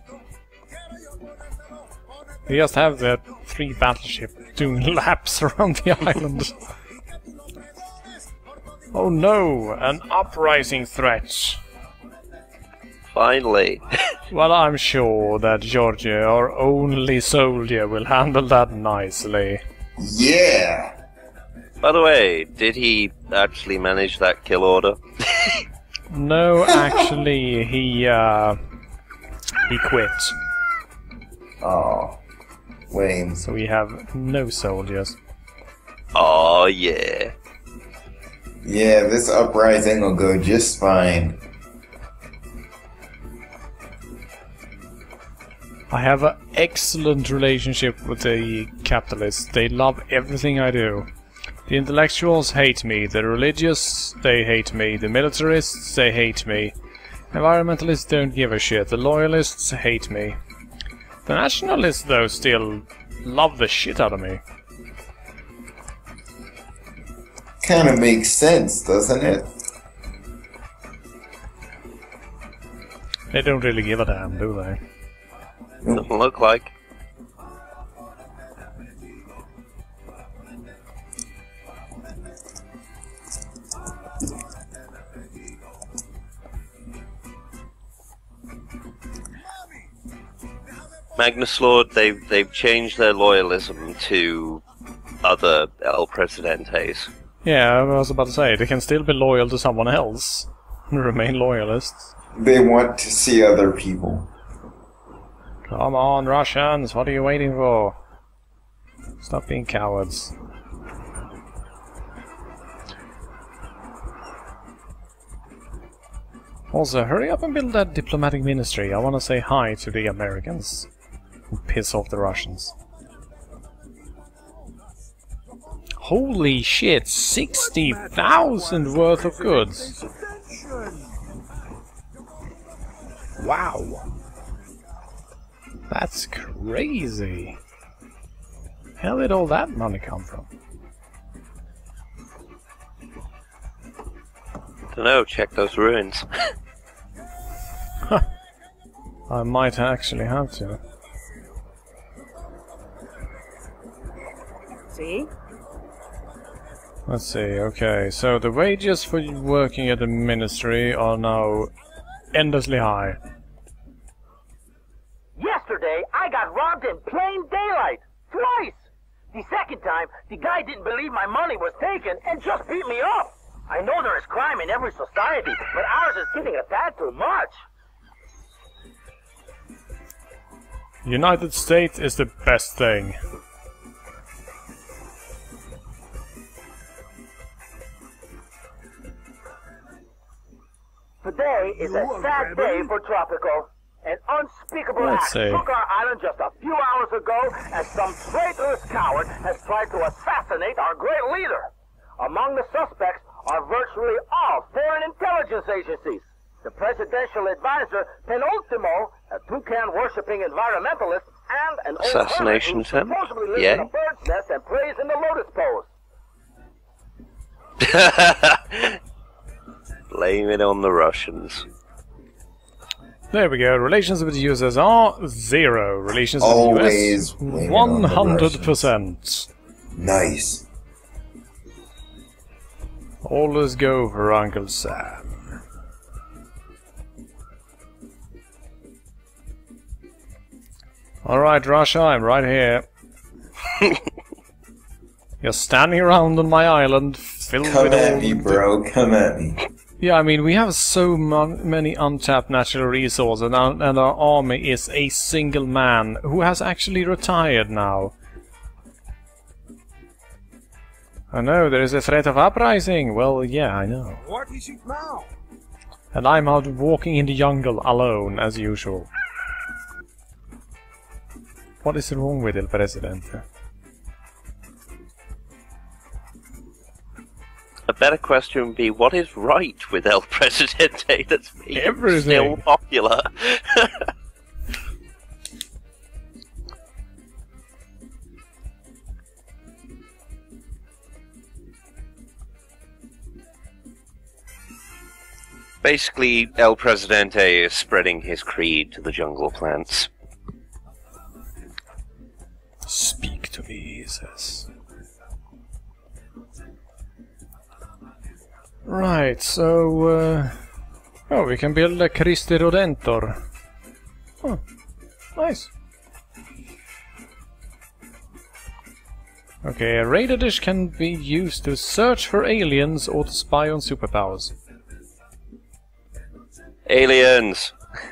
We just have the 3 battleships doing laps around the island. Oh no, an uprising threat. Finally. Well, I'm sure that Georgia, our only soldier, will handle that nicely. Yeah. By the way, did he actually manage that kill order? No, actually, he quit. Oh. Lame. So we have no soldiers. Oh yeah. Yeah, this uprising will go just fine. I have an excellent relationship with the capitalists. They love everything I do. The intellectuals hate me. The religious, they hate me. The militarists, they hate me. Environmentalists don't give a shit. The loyalists hate me. The nationalists, though, still love the shit out of me. Kind of makes sense, doesn't it? They don't really give a damn, do they? Doesn't look like. Magnus Lord, they've changed their loyalism to other El Presidentes. Yeah, I was about to say, they can still be loyal to someone else and remain loyalists. They want to see other people. Come on, Russians, what are you waiting for? Stop being cowards. Also, hurry up and build that diplomatic ministry. I want to say hi to the Americans and piss off the Russians. Holy shit, 60,000 worth of goods. Wow. That's crazy. How did all that money come from? Dunno, check those ruins. I might actually have to. See? Let's see, okay, so the wages for working at the ministry are now endlessly high. Yesterday, I got robbed in plain daylight. Twice! The second time, the guy didn't believe my money was taken and just beat me up. I know there is crime in every society, but ours is getting a tad too much. United States is the best thing. Today is a sad day for Tropico. An unspeakable Let's act see. took our island just a few hours ago as some traitorous coward has tried to assassinate our great leader. Among the suspects are virtually all foreign intelligence agencies. The presidential advisor, Penultimo, a toucan-worshipping environmentalist, and an old Assassination hermit who attempt? supposedly lives Yeah. in a bird's nest and prays in the lotus pose. Blame it on the Russians. There we go, relations with the USSR, 0. Relations with the Always US, blame it on the 100%. Nice. Always go for Uncle Sam. Alright, Russia, I'm right here. You're standing around on my island, filled Come with at all me, the- bro. Come at me. Yeah, I mean, we have so many untapped natural resources, and our army is a single man who has actually retired now. I know, there is a threat of uprising. Well, yeah, I know. What is it now? And I'm out walking in the jungle alone, as usual. What is wrong with El Presidente? A better question would be, what is right with El Presidente that's making him Everything. still popular? Basically, El Presidente is spreading his creed to the jungle plants. Speak to me, he says. Right, so, oh, we can build a Christi Rodentor. Oh, nice. Okay, a radar dish can be used to search for aliens or to spy on superpowers. Aliens!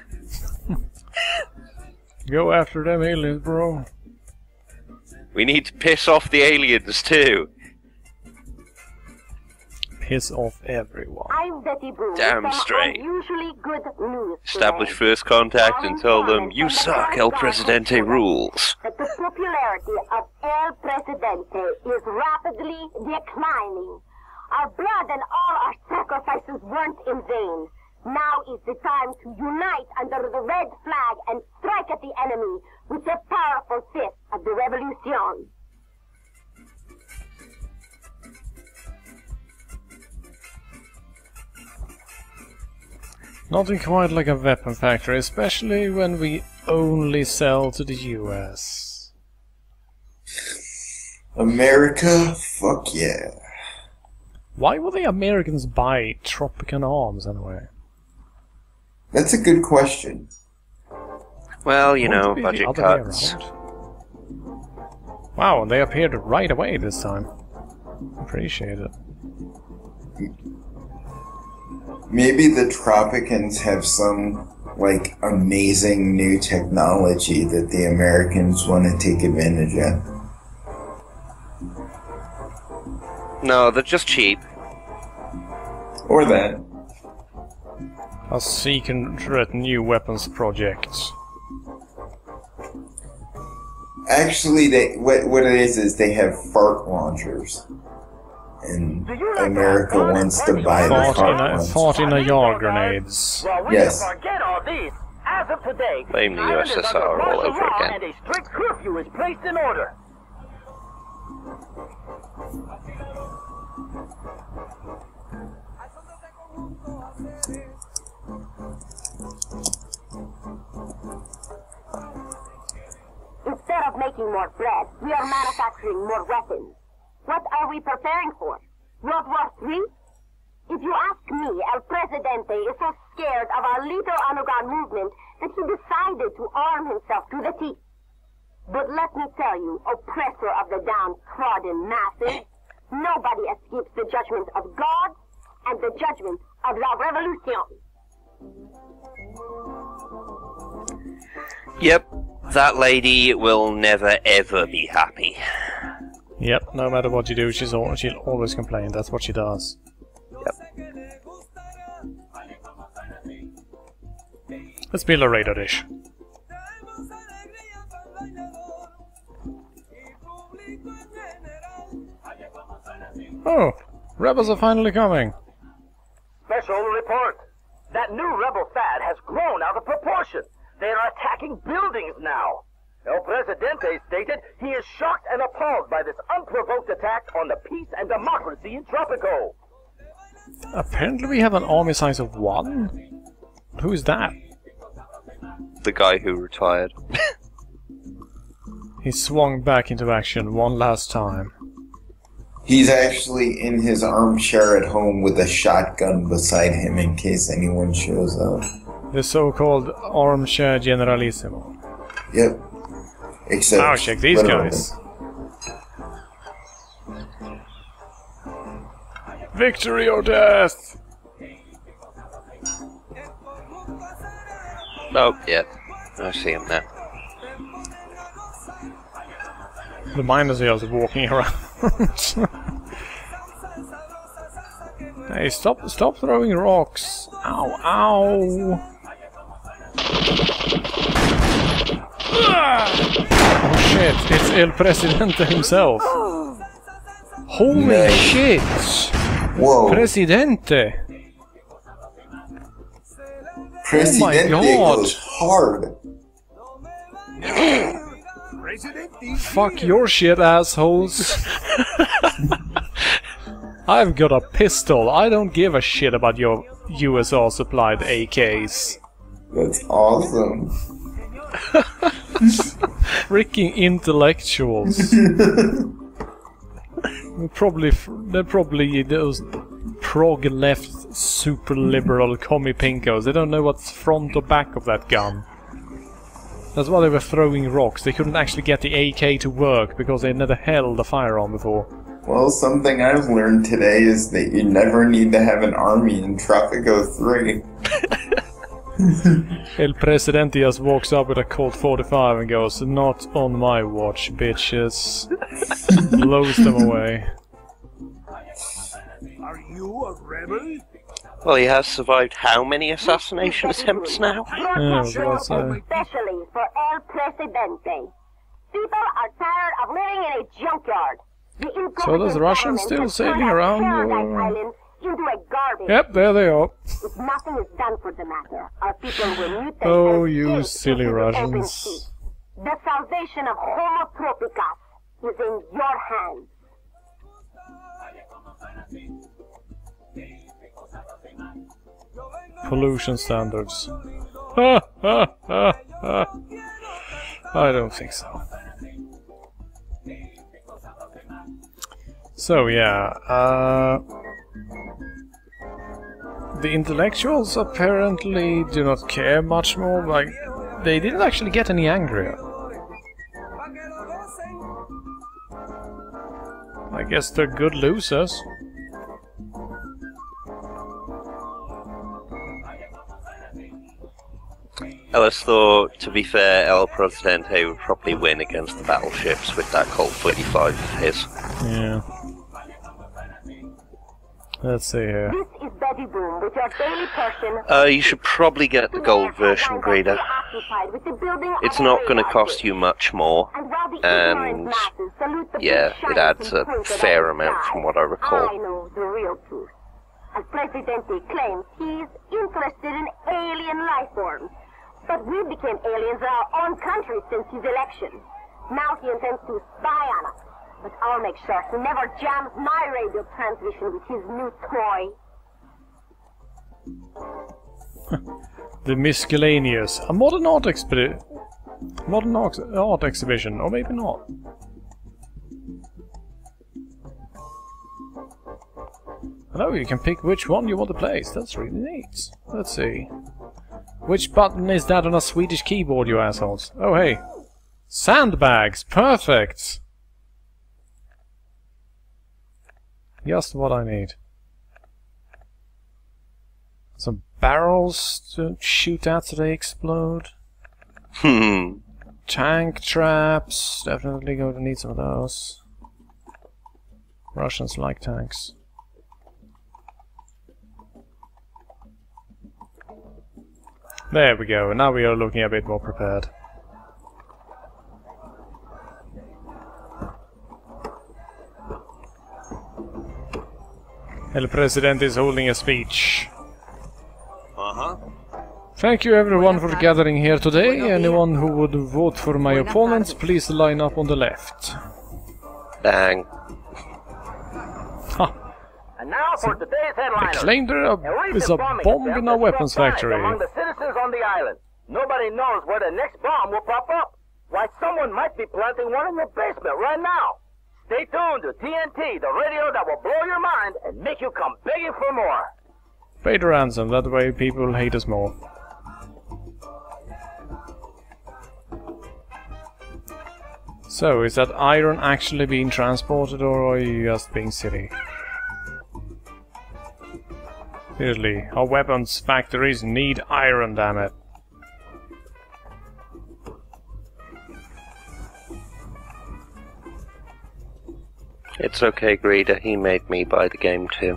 Go after them aliens, bro. We need to piss off the aliens too! piss off everyone. I'm Betty Boo. Damn with some straight. unusually good news Establish today. first contact and tell them, you suck, El Presidente rules. That the popularity of El Presidente is rapidly declining. Our blood and all our sacrifices weren't in vain. Now is the time to unite under the red flag and strike at the enemy with the powerful fist of the revolution. Nothing quite like a weapon factory, especially when we only sell to the US. America, fuck yeah. Why would the Americans buy Tropican arms anyway? That's a good question. Well, you know, Wouldn't it be the budget other way cuts. around? Wow, and they appeared right away this time. Appreciate it. Maybe the Tropicans have some, like, amazing new technology that the Americans want to take advantage of. No, they're just cheap. Or that. A secret new weapons project. Actually, what it is they have fart launchers. And America wants to buy the fart launchers. Fought in a yard grenades. Well, we Yes. can forget all these. As of today, Blame the island is USSR under all martial over law again. and a strict curfew is placed in order. Instead of making more bread, we are manufacturing more weapons. What are we preparing for? World War III? If you ask me, El Presidente is so scared of our Little Underground movement that he decided to arm himself to the teeth. But let me tell you, oppressor of the downtrodden masses, nobody escapes the judgment of God and the judgment of la revolution. Yep, that lady will never ever be happy. Yep, no matter what you do, she'll always complain. That's what she does. Yep. Let's build a radar dish. Oh, rebels are finally coming. Special report. That new rebel fad has grown out of proportion. They are attacking buildings now. El Presidente stated he is shocked and appalled by this unprovoked attack on the peace and democracy in Tropico. Apparently we have an army size of 1? Who is that? The guy who retired. He swung back into action one last time. He's actually in his armchair at home with a shotgun beside him in case anyone shows up. The so-called armchair generalissimo. Yep. Except Oh, check these literally. guys. Victory or death! Oh, yeah. I see him now. The miners are just walking around. Hey, stop throwing rocks! Ow, ow! Oh shit, it's El Presidente himself! Holy Nice. shit! Whoa. Presidente! Presidente God. goes hard. Fuck your shit, assholes! I've got a pistol. I don't give a shit about your USR supplied AKs. That's awesome. Freaking intellectuals. They're probably those prog left super liberal commie pinkos. They don't know what's front or back of that gun. That's why they were throwing rocks. They couldn't actually get the AK to work because they'd never held a firearm before. Well, something I've learned today is that you never need to have an army in Tropico 3. El Presidente just walks up with a Colt 45 and goes, "Not on my watch, bitches." Blows them away. Are you you a rebel? Well, he has survived how many assassination attempts now? Yeah, well, Especially for El Presidente. People are tired of living in a junkyard. So those Russians still sailing around Island into a garbage. Yep, there they are. If nothing is done for the matter, our people will mutate Oh, and you escape silly into the open Russians. sea. The salvation of Homo Tropicus is in your hands. Pollution standards. Ha, ha, ha, ha. I don't think so. So yeah, the intellectuals apparently do not care much more. Like, they didn't actually get any angrier. I guess they're good losers. Ellis thought, to be fair, El Presidente would probably win against the battleships with that Colt 45 of his. Yeah. Let's see here. This is Betty Boom with your daily portion. You should probably get the gold version, Greeder. It's not going to cost you much more, and yeah, it adds a fair amount from what I recall. I know the real truth. As Presidente claims, he's interested in alien life forms. But we became aliens in our own country since his election. Now he intends to spy on us. But I'll make sure he never jams my radio transmission with his new toy. The Miscellaneous. A modern art exhibition, or maybe not. Oh, you can pick which one you want to place. That's really neat. Let's see. Which button is that on a Swedish keyboard, you assholes? Oh, hey. Sandbags! Perfect! Just what I need. Some barrels to shoot at so they explode. Tank traps. Definitely going to need some of those. Russians like tanks. There we go, now we are looking a bit more prepared. El Presidente is holding a speech. Thank you everyone for gathering here today. Anyone who would vote for my opponents, please line up on the left. Bang. Ha! And now for today's headliner. Claim there is a bomb in a weapons factory. Among the citizens on the island. Nobody knows where the next bomb will pop up. Why, someone might be planting one in your basement right now. Stay tuned to TNT, the radio that will blow your mind and make you come begging for more. Pay the ransom, that way people will hate us more. So, is that iron actually being transported, or are you just being silly? Seriously, our weapons factories need iron, damn it. It's okay, Greeder, he made me buy the game too.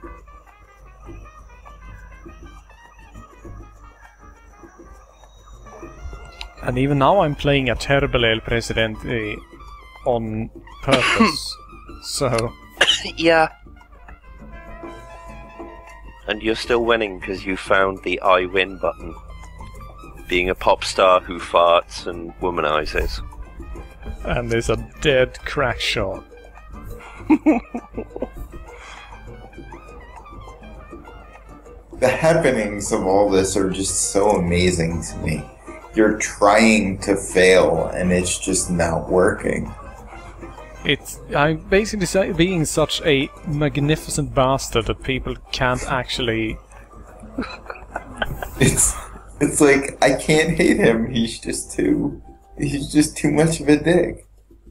And even now I'm playing a terrible El Presidente on purpose, so... Yeah. And you're still winning because you found the I win button. Being a pop star who farts and womanizes. And there's a dead crack shot. The happenings of all this are just so amazing to me. You're trying to fail and it's just not working. I'm basically being such a magnificent bastard that people can't actually... It's like, I can't hate him, he's just too much of a dick.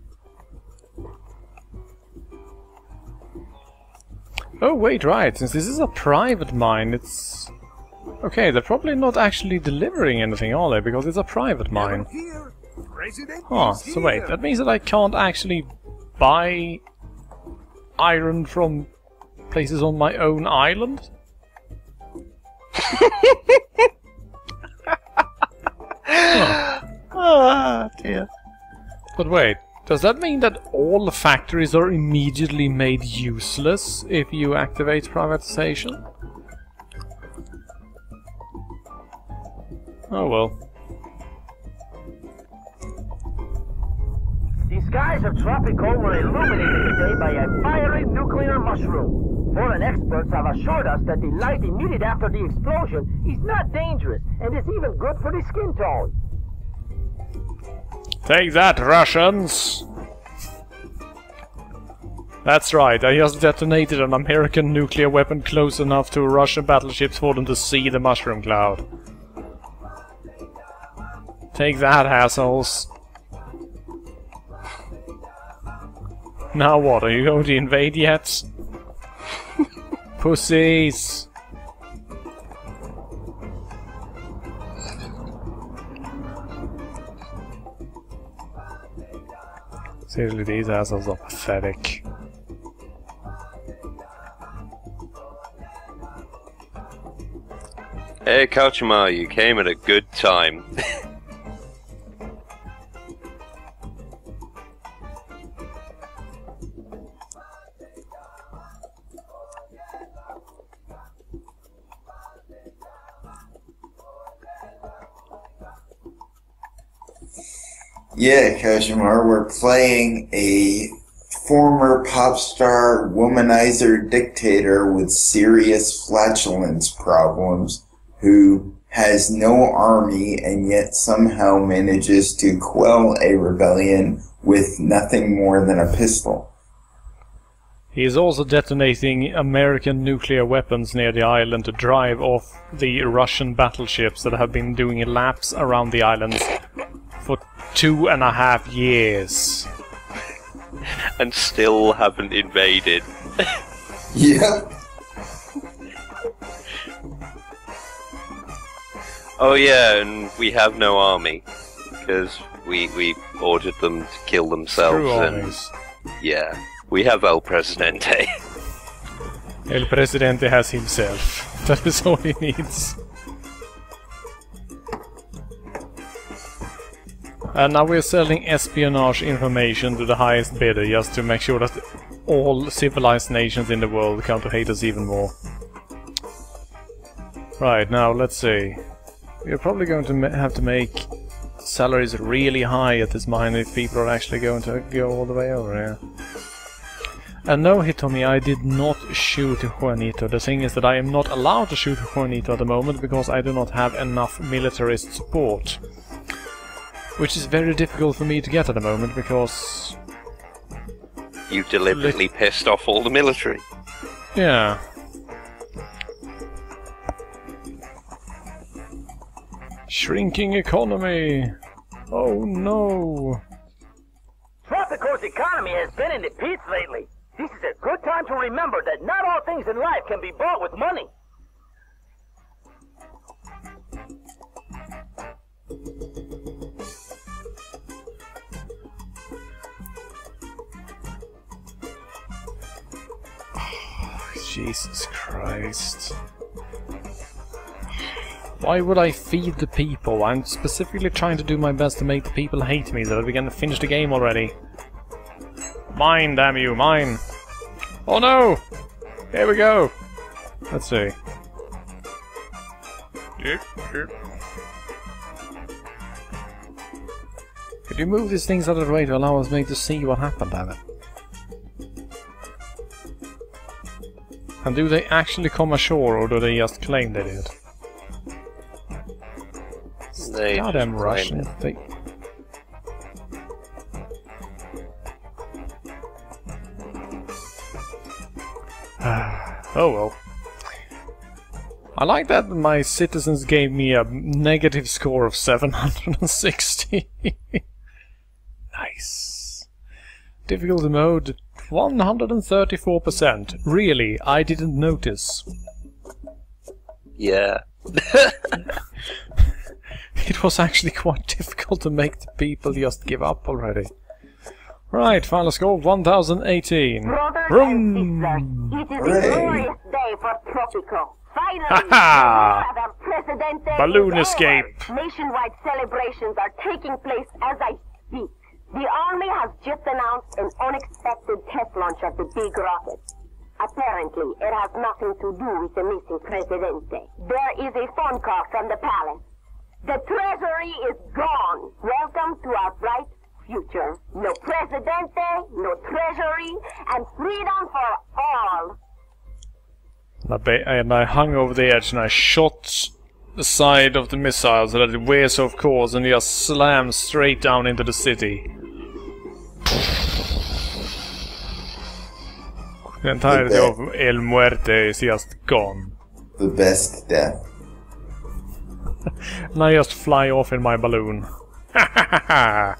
Oh wait, right, since this is a private mine, it's... Okay, they're probably not actually delivering anything, are they? Because it's a private mine. Huh, so wait, that means that I can't actually buy iron from places on my own island? Ah, dear. But wait, does that mean that all the factories are immediately made useless if you activate privatization? Oh well. The skies of Tropico were illuminated today by a fiery nuclear mushroom. Foreign experts have assured us that the light emitted after the explosion is not dangerous and is even good for the skin tone. Take that, Russians! That's right, I just detonated an American nuclear weapon close enough to Russian battleships for them to see the mushroom cloud. Take that, assholes. Now what, are you going to invade yet? Pussies! Seriously, these assholes are pathetic. Hey, Kachima, you came at a good time. Yeah, Kashimar, we're playing a former pop star womanizer dictator with serious flatulence problems who has no army and yet somehow manages to quell a rebellion with nothing more than a pistol. He is also detonating American nuclear weapons near the island to drive off the Russian battleships that have been doing laps around the island for 2.5 years. And still haven't invaded. Yep. Oh yeah, and we have no army. Because we ordered them to kill themselves. True and armies. yeah, we have El Presidente. El Presidente has himself. That is all he needs. And now we're selling espionage information to the highest bidder just to make sure that all civilized nations in the world come to hate us even more. Right, now let's see. We're probably going to have to make salaries really high at this mine if people are actually going to go all the way over here. And no, Hitomi, I did not shoot Juanito. The thing is that I am not allowed to shoot Juanito at the moment because I do not have enough militarist support. Which is very difficult for me to get at the moment because... You deliberately pissed off all the military. Yeah. Shrinking economy! Oh no! Tropico's economy has been in the pits lately. This is a good time to remember that not all things in life can be bought with money. Jesus Christ. Why would I feed the people? I'm specifically trying to do my best to make the people hate me so that we can finish the game already. Mine, damn you, mine! Oh no! Here we go! Let's see. Could you move these things out of the way to allow us to see what happened, damn it? And do they actually come ashore, or do they just claim they did? They Goddamn Russians. They... Oh well. I like that my citizens gave me a negative score of 760. Nice. Difficulty mode 134%. Really, I didn't notice. Yeah. It was actually quite difficult to make the people just give up already. Right, final score 1018. Brothers Vroom. and sisters, it is Hooray. a glorious day for Tropico. Finally, Ha-ha. the war of El Presidente Balloon is escape. over. Nationwide celebrations are taking place as I speak. The Army has just announced an unexpected test launch of the big rocket. Apparently, it has nothing to do with the missing Presidente. There is a phone call from the palace. The treasury is gone. Welcome to our bright future. No Presidente, no treasury, and freedom for all. And I hung over the edge and I shot the side of the missile so that it wears off course and just slams straight down into the city. The entirety of El Muerte is just gone. The best death. And I just fly off in my balloon. Oh,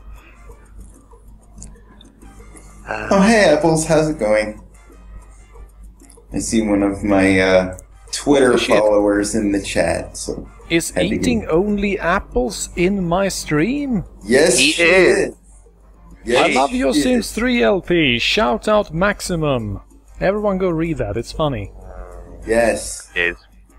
hey, Apples, how's it going? I see one of my Twitter followers in the chat. So Is had to eating give- only apples in my stream? Yes, He she is. Yes, I love your she Sims is. 3 LP. Shout out Maximum. Everyone go read that. It's funny. Yes. Is.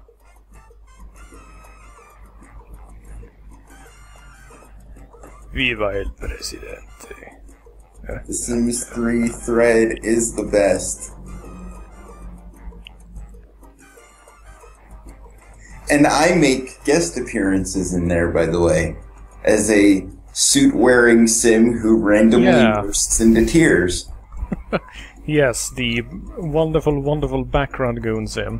Viva el Presidente. The Sims 3 thread is the best. And I make guest appearances in there, by the way, as a suit-wearing sim who randomly bursts into tears. Yes, the wonderful, wonderful background goon sim.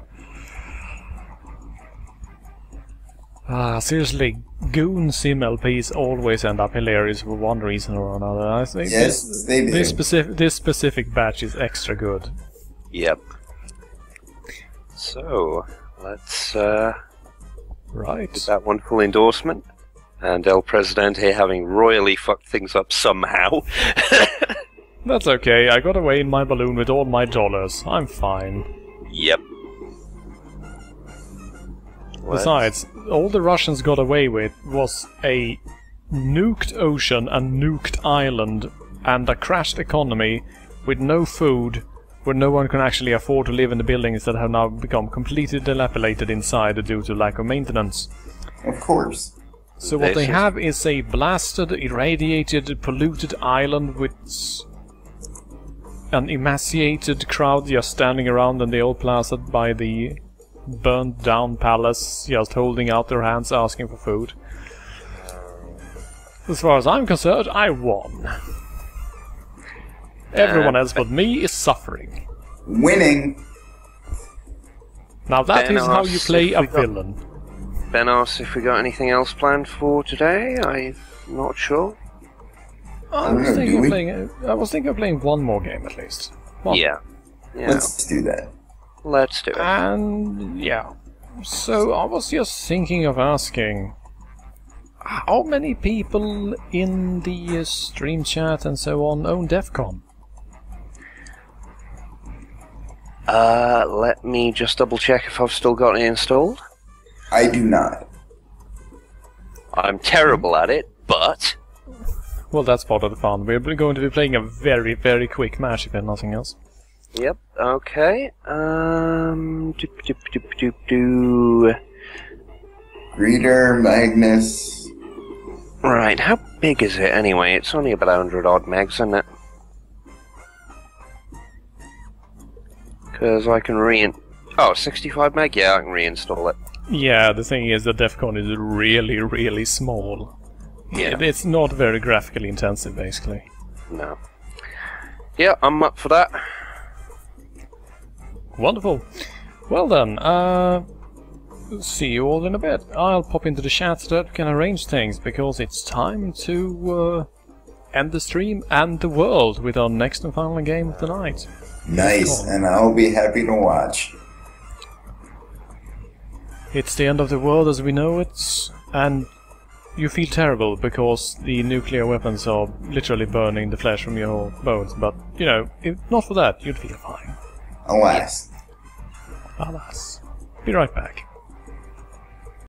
Seriously, goon sim LPs always end up hilarious for one reason or another. I think Yes, they do. this specific batch is extra good. Yep. So, let's Right. get that wonderful endorsement. And El Presidente having royally fucked things up somehow. That's okay, I got away in my balloon with all my dollars. I'm fine. Yep. Besides, all the Russians got away with was a nuked ocean, a nuked island, and a crashed economy with no food, where no one can actually afford to live in the buildings that have now become completely dilapidated inside due to lack of maintenance. Of course. So what they This is- have is a blasted, irradiated, polluted island with an emaciated crowd just standing around in the old plaza by the burnt down palace, just holding out their hands asking for food. As far as I'm concerned, I won. Everyone else but me is suffering. Winning. Now that Ben is how you asks play if a we got- villain. Ben asked if we got anything else planned for today. I'm not sure. I don't was know, thinking do of we? playing one more game at least. One. Yeah. Yeah. Let's do that. Let's do it. And yeah. So I was just thinking of asking, how many people in the stream chat and so on own DEFCON? Let me just double check if I've still got it installed. I do not. I'm terrible at it, but Well, that's part of the fun. We're going to be playing a very, very quick match if nothing else. yep. Okay. Doop, doop, doop, doop, doo. Reader, Magnus. Right. How big is it anyway? It's only about 100 odd megs, isn't it? Because I can Oh, 65 meg? Yeah, I can reinstall it. Yeah, the thing is that DEFCON is really, really small. Yeah. It's not very graphically intensive, basically. No. Yeah, I'm up for that. Wonderful. Well then, see you all in a bit. I'll pop into the chat so that we can arrange things, because it's time to end the stream and the world with our next and final game of the night. Nice, Cool. and I'll be happy to watch. It's the end of the world as we know it, and you feel terrible because the nuclear weapons are literally burning the flesh from your bones, but, you know, if not for that, you'd feel fine. Alas. Alas. Be right back.